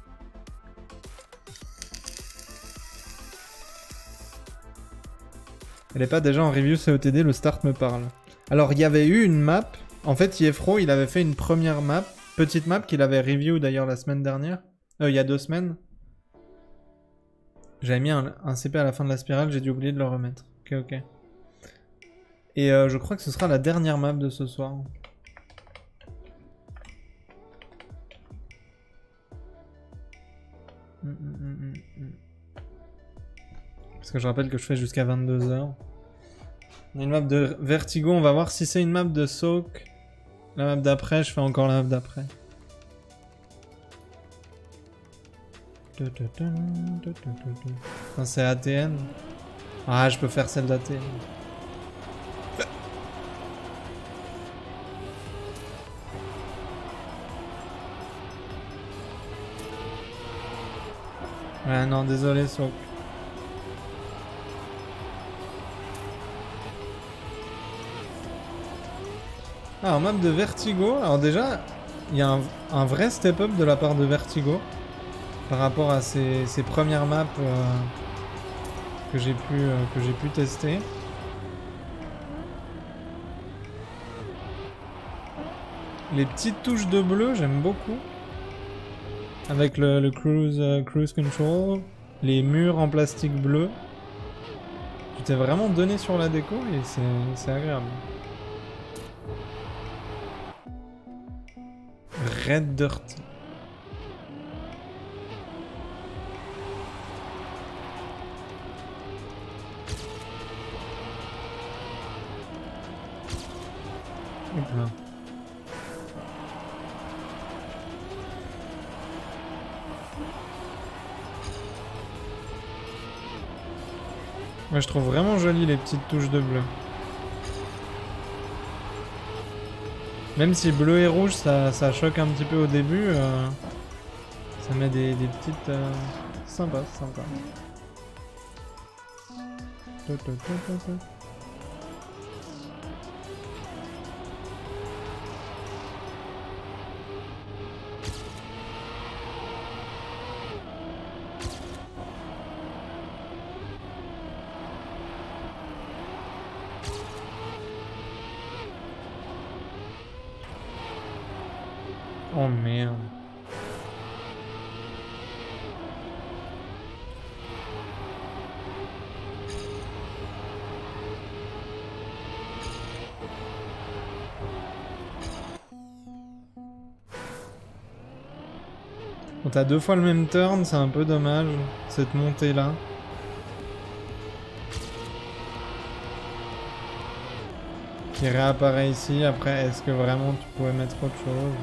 Elle est pas déjà en review C O T D, le start me parle. Alors il y avait eu une map, en fait Yefro il avait fait une première map, petite map qu'il avait review d'ailleurs la semaine dernière, euh, il y a deux semaines. J'avais mis un, un C P à la fin de la spirale, j'ai dû oublier de le remettre. Ok, ok. Et euh, je crois que ce sera la dernière map de ce soir. Mm, mm, mm, mm. Parce que je rappelle que je fais jusqu'à vingt-deux heures. On a une map de Vertigo, on va voir si c'est une map de Soak. La map d'après, je fais encore la map d'après. C'est A T N. Ah, je peux faire celle d'A T N. Ouais, non, désolé, Soak. Ah, en map de Vertigo, alors déjà, il y a un, un vrai step-up de la part de Vertigo par rapport à ses, ses premières maps euh, que j'ai pu, euh, que j'ai pu tester. Les petites touches de bleu, j'aime beaucoup. Avec le, le cruise, euh, cruise control, les murs en plastique bleu. Tu t'es vraiment donné sur la déco et c'est agréable. Red Dirt. Hop là. Moi je trouve vraiment joli les petites touches de bleu. Même si bleu et rouge ça, ça choque un petit peu au début, euh, ça met des, des petites... Euh, sympas, sympas. Oh merde. Bon, t'as deux fois le même turn, c'est un peu dommage, cette montée là. Qui réapparaît ici, après est-ce que vraiment tu pourrais mettre autre chose?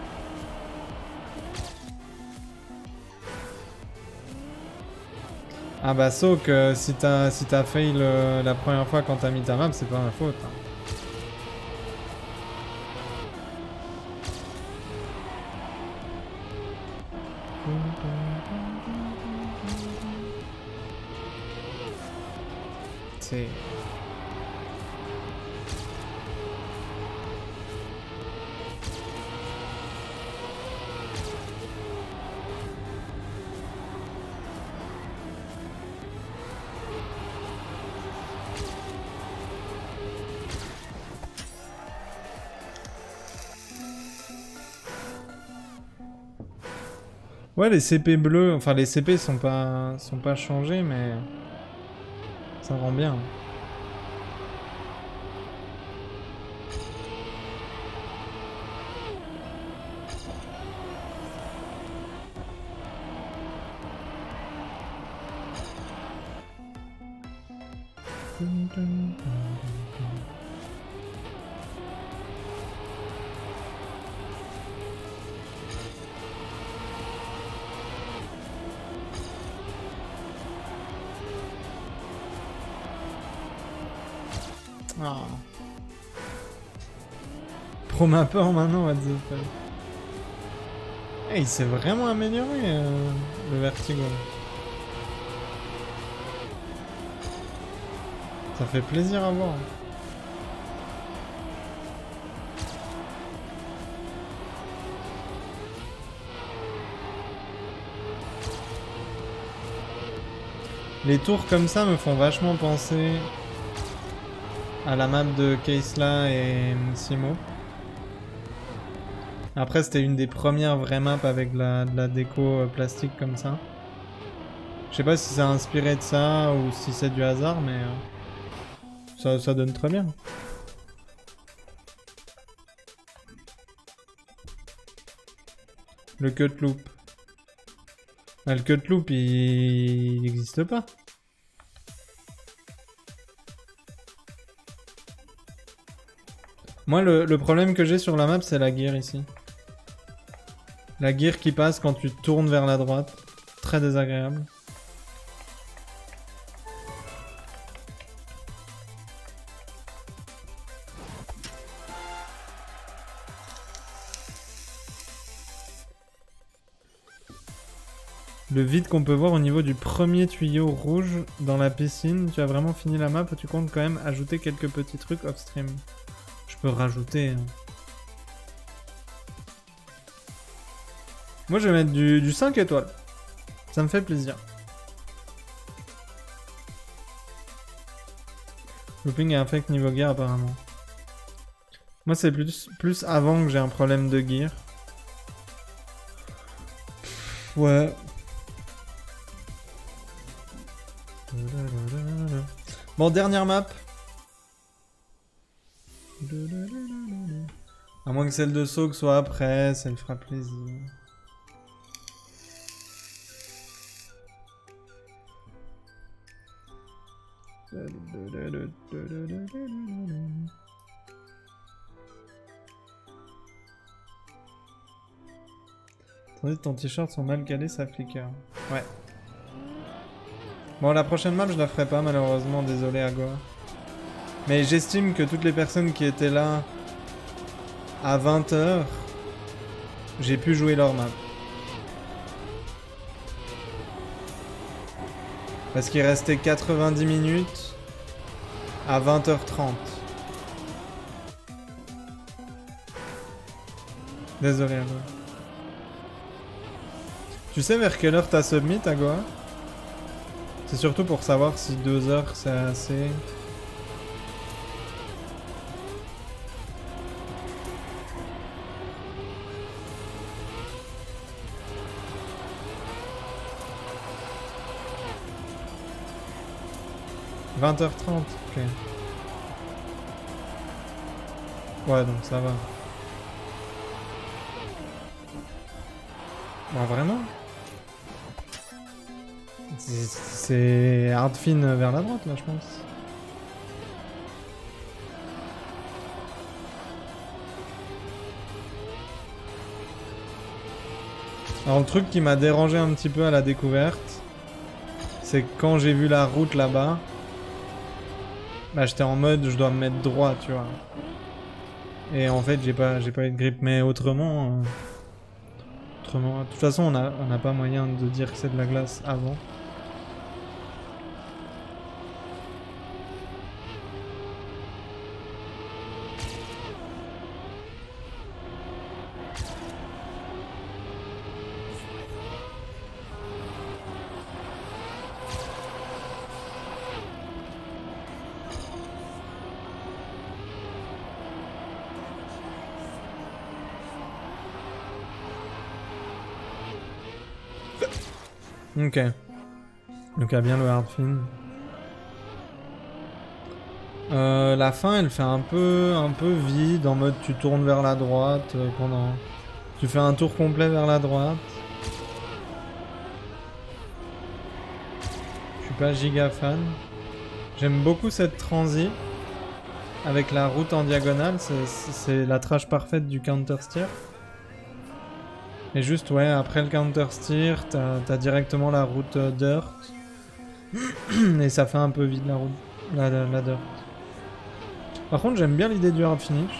Ah bah Soak, euh, si t'as si t'as fail euh, la première fois quand t'as mis ta map, c'est pas ma faute. Hein. C'est... Ouais, les C P bleus, enfin les C P sont pas sont pas changés, mais ça rend bien. Ah. Pro mapper maintenant, what the fuck. Hey, il s'est vraiment amélioré euh, le Vertigo. Ça fait plaisir à voir. Les tours comme ça me font vachement penser à la map de Keisla et Simo. Après c'était une des premières vraies maps avec de la, de la déco plastique comme ça. Je sais pas si c'est inspiré de ça ou si c'est du hasard, mais euh, ça, ça donne très bien. Le cut loop. Bah, le cut loop il n'existe pas. Moi le, le problème que j'ai sur la map c'est la gear ici. La gear qui passe quand tu tournes vers la droite. Très désagréable. Le vide qu'on peut voir au niveau du premier tuyau rouge dans la piscine. Tu as vraiment fini la map ou tu comptes quand même ajouter quelques petits trucs off-stream? Je peux rajouter. Hein. Moi je vais mettre du, du cinq étoiles. Ça me fait plaisir. Looping est infect niveau gear apparemment. Moi c'est plus, plus avant que j'ai un problème de gear. Ouais. Bon, dernière map. À moins que celle de Soak soit après, ça lui fera plaisir. Attendez, ton t-shirt sont mal calés, ça flicker. Ouais. Bon, la prochaine map, je la ferai pas, malheureusement. Désolé, Agua. Mais j'estime que toutes les personnes qui étaient là à vingt heures, j'ai pu jouer leur map. Parce qu'il restait quatre-vingt-dix minutes à vingt heures trente. Désolé, Agua. Tu sais vers quelle heure t'as submit, Agua? C'est surtout pour savoir si deux heures c'est assez. vingt heures trente, ok. Ouais, donc ça va. Bon, vraiment? C'est hard fin vers la droite là, je pense. Alors le truc qui m'a dérangé un petit peu à la découverte, c'est que quand j'ai vu la route là-bas, bah j'étais en mode je dois me mettre droit, tu vois. Et en fait j'ai pas j'ai pas eu de grip, mais autrement, euh, autrement, de toute façon on a on n'a pas moyen de dire que c'est de la glace avant. Ok. Donc il y a bien le hard fin. Euh, la fin elle fait un peu un peu vide en mode tu tournes vers la droite euh, pendant. Tu fais un tour complet vers la droite. Je suis pas giga fan. J'aime beaucoup cette transi avec la route en diagonale, c'est la trash parfaite du counter steer. Et juste, ouais, après le counter steer, t'as t'as directement la route euh, dirt. Et ça fait un peu vide la route, la, la, la dirt. Par contre, j'aime bien l'idée du hard finish.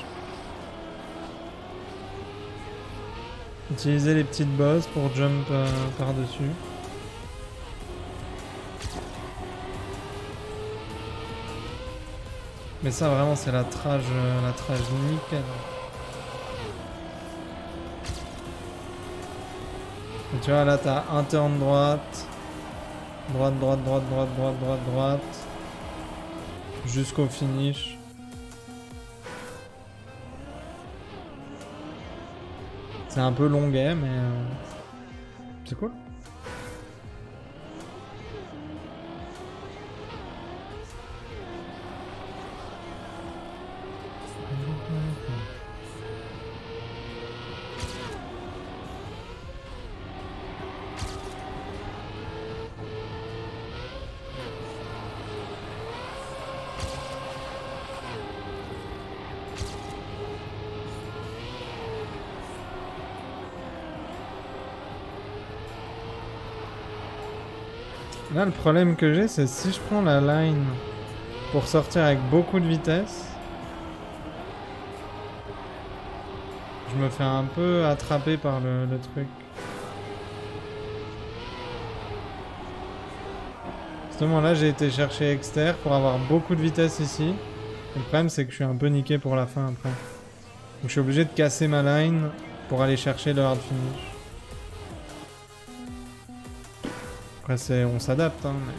Utiliser les petites bosses pour jump euh, par-dessus. Mais ça vraiment c'est la trage, euh, la trage nickel. Et tu vois là t'as un turn droite, droite, droite, droite, droite, droite, droite, droite, jusqu'au finish. C'est un peu longuet mais euh, c'est cool. Là, le problème que j'ai, c'est si je prends la line pour sortir avec beaucoup de vitesse, je me fais un peu attraper par le, le truc. Justement, là, j'ai été chercher Exter pour avoir beaucoup de vitesse ici. Et le problème, c'est que je suis un peu niqué pour la fin après. Donc, je suis obligé de casser ma line pour aller chercher le hard finish. Après, c'est, on s'adapte, hein, mais...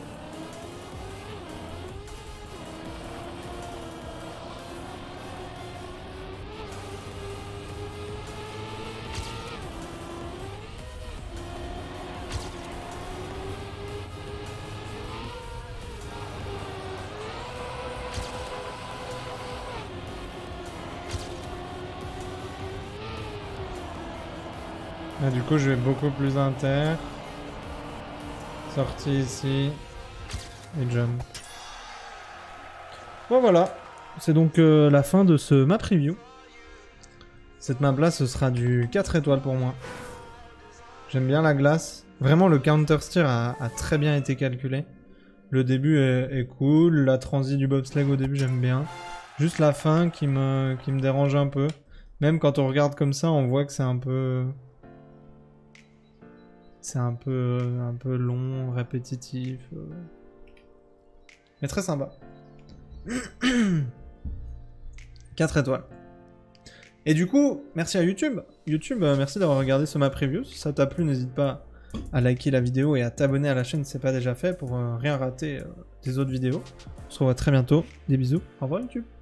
Là, du coup, je vais beaucoup plus inter. Sortie ici. Et jump. Bon, voilà. C'est donc euh, la fin de ce map review. Cette map là, ce sera du quatre étoiles pour moi. J'aime bien la glace. Vraiment, le counter steer a, a très bien été calculé. Le début est, est cool. La transi du bobsleigh au début, j'aime bien. Juste la fin qui me, qui me dérange un peu. Même quand on regarde comme ça, on voit que c'est un peu... C'est un peu, un peu long, répétitif. Euh... Mais très sympa. quatre étoiles. Et du coup, merci à YouTube. YouTube, euh, merci d'avoir regardé ce map review. Si ça t'a plu, n'hésite pas à liker la vidéo et à t'abonner à la chaîne si c'est pas déjà fait pour euh, rien rater euh, des autres vidéos. On se revoit très bientôt. Des bisous. Au revoir YouTube.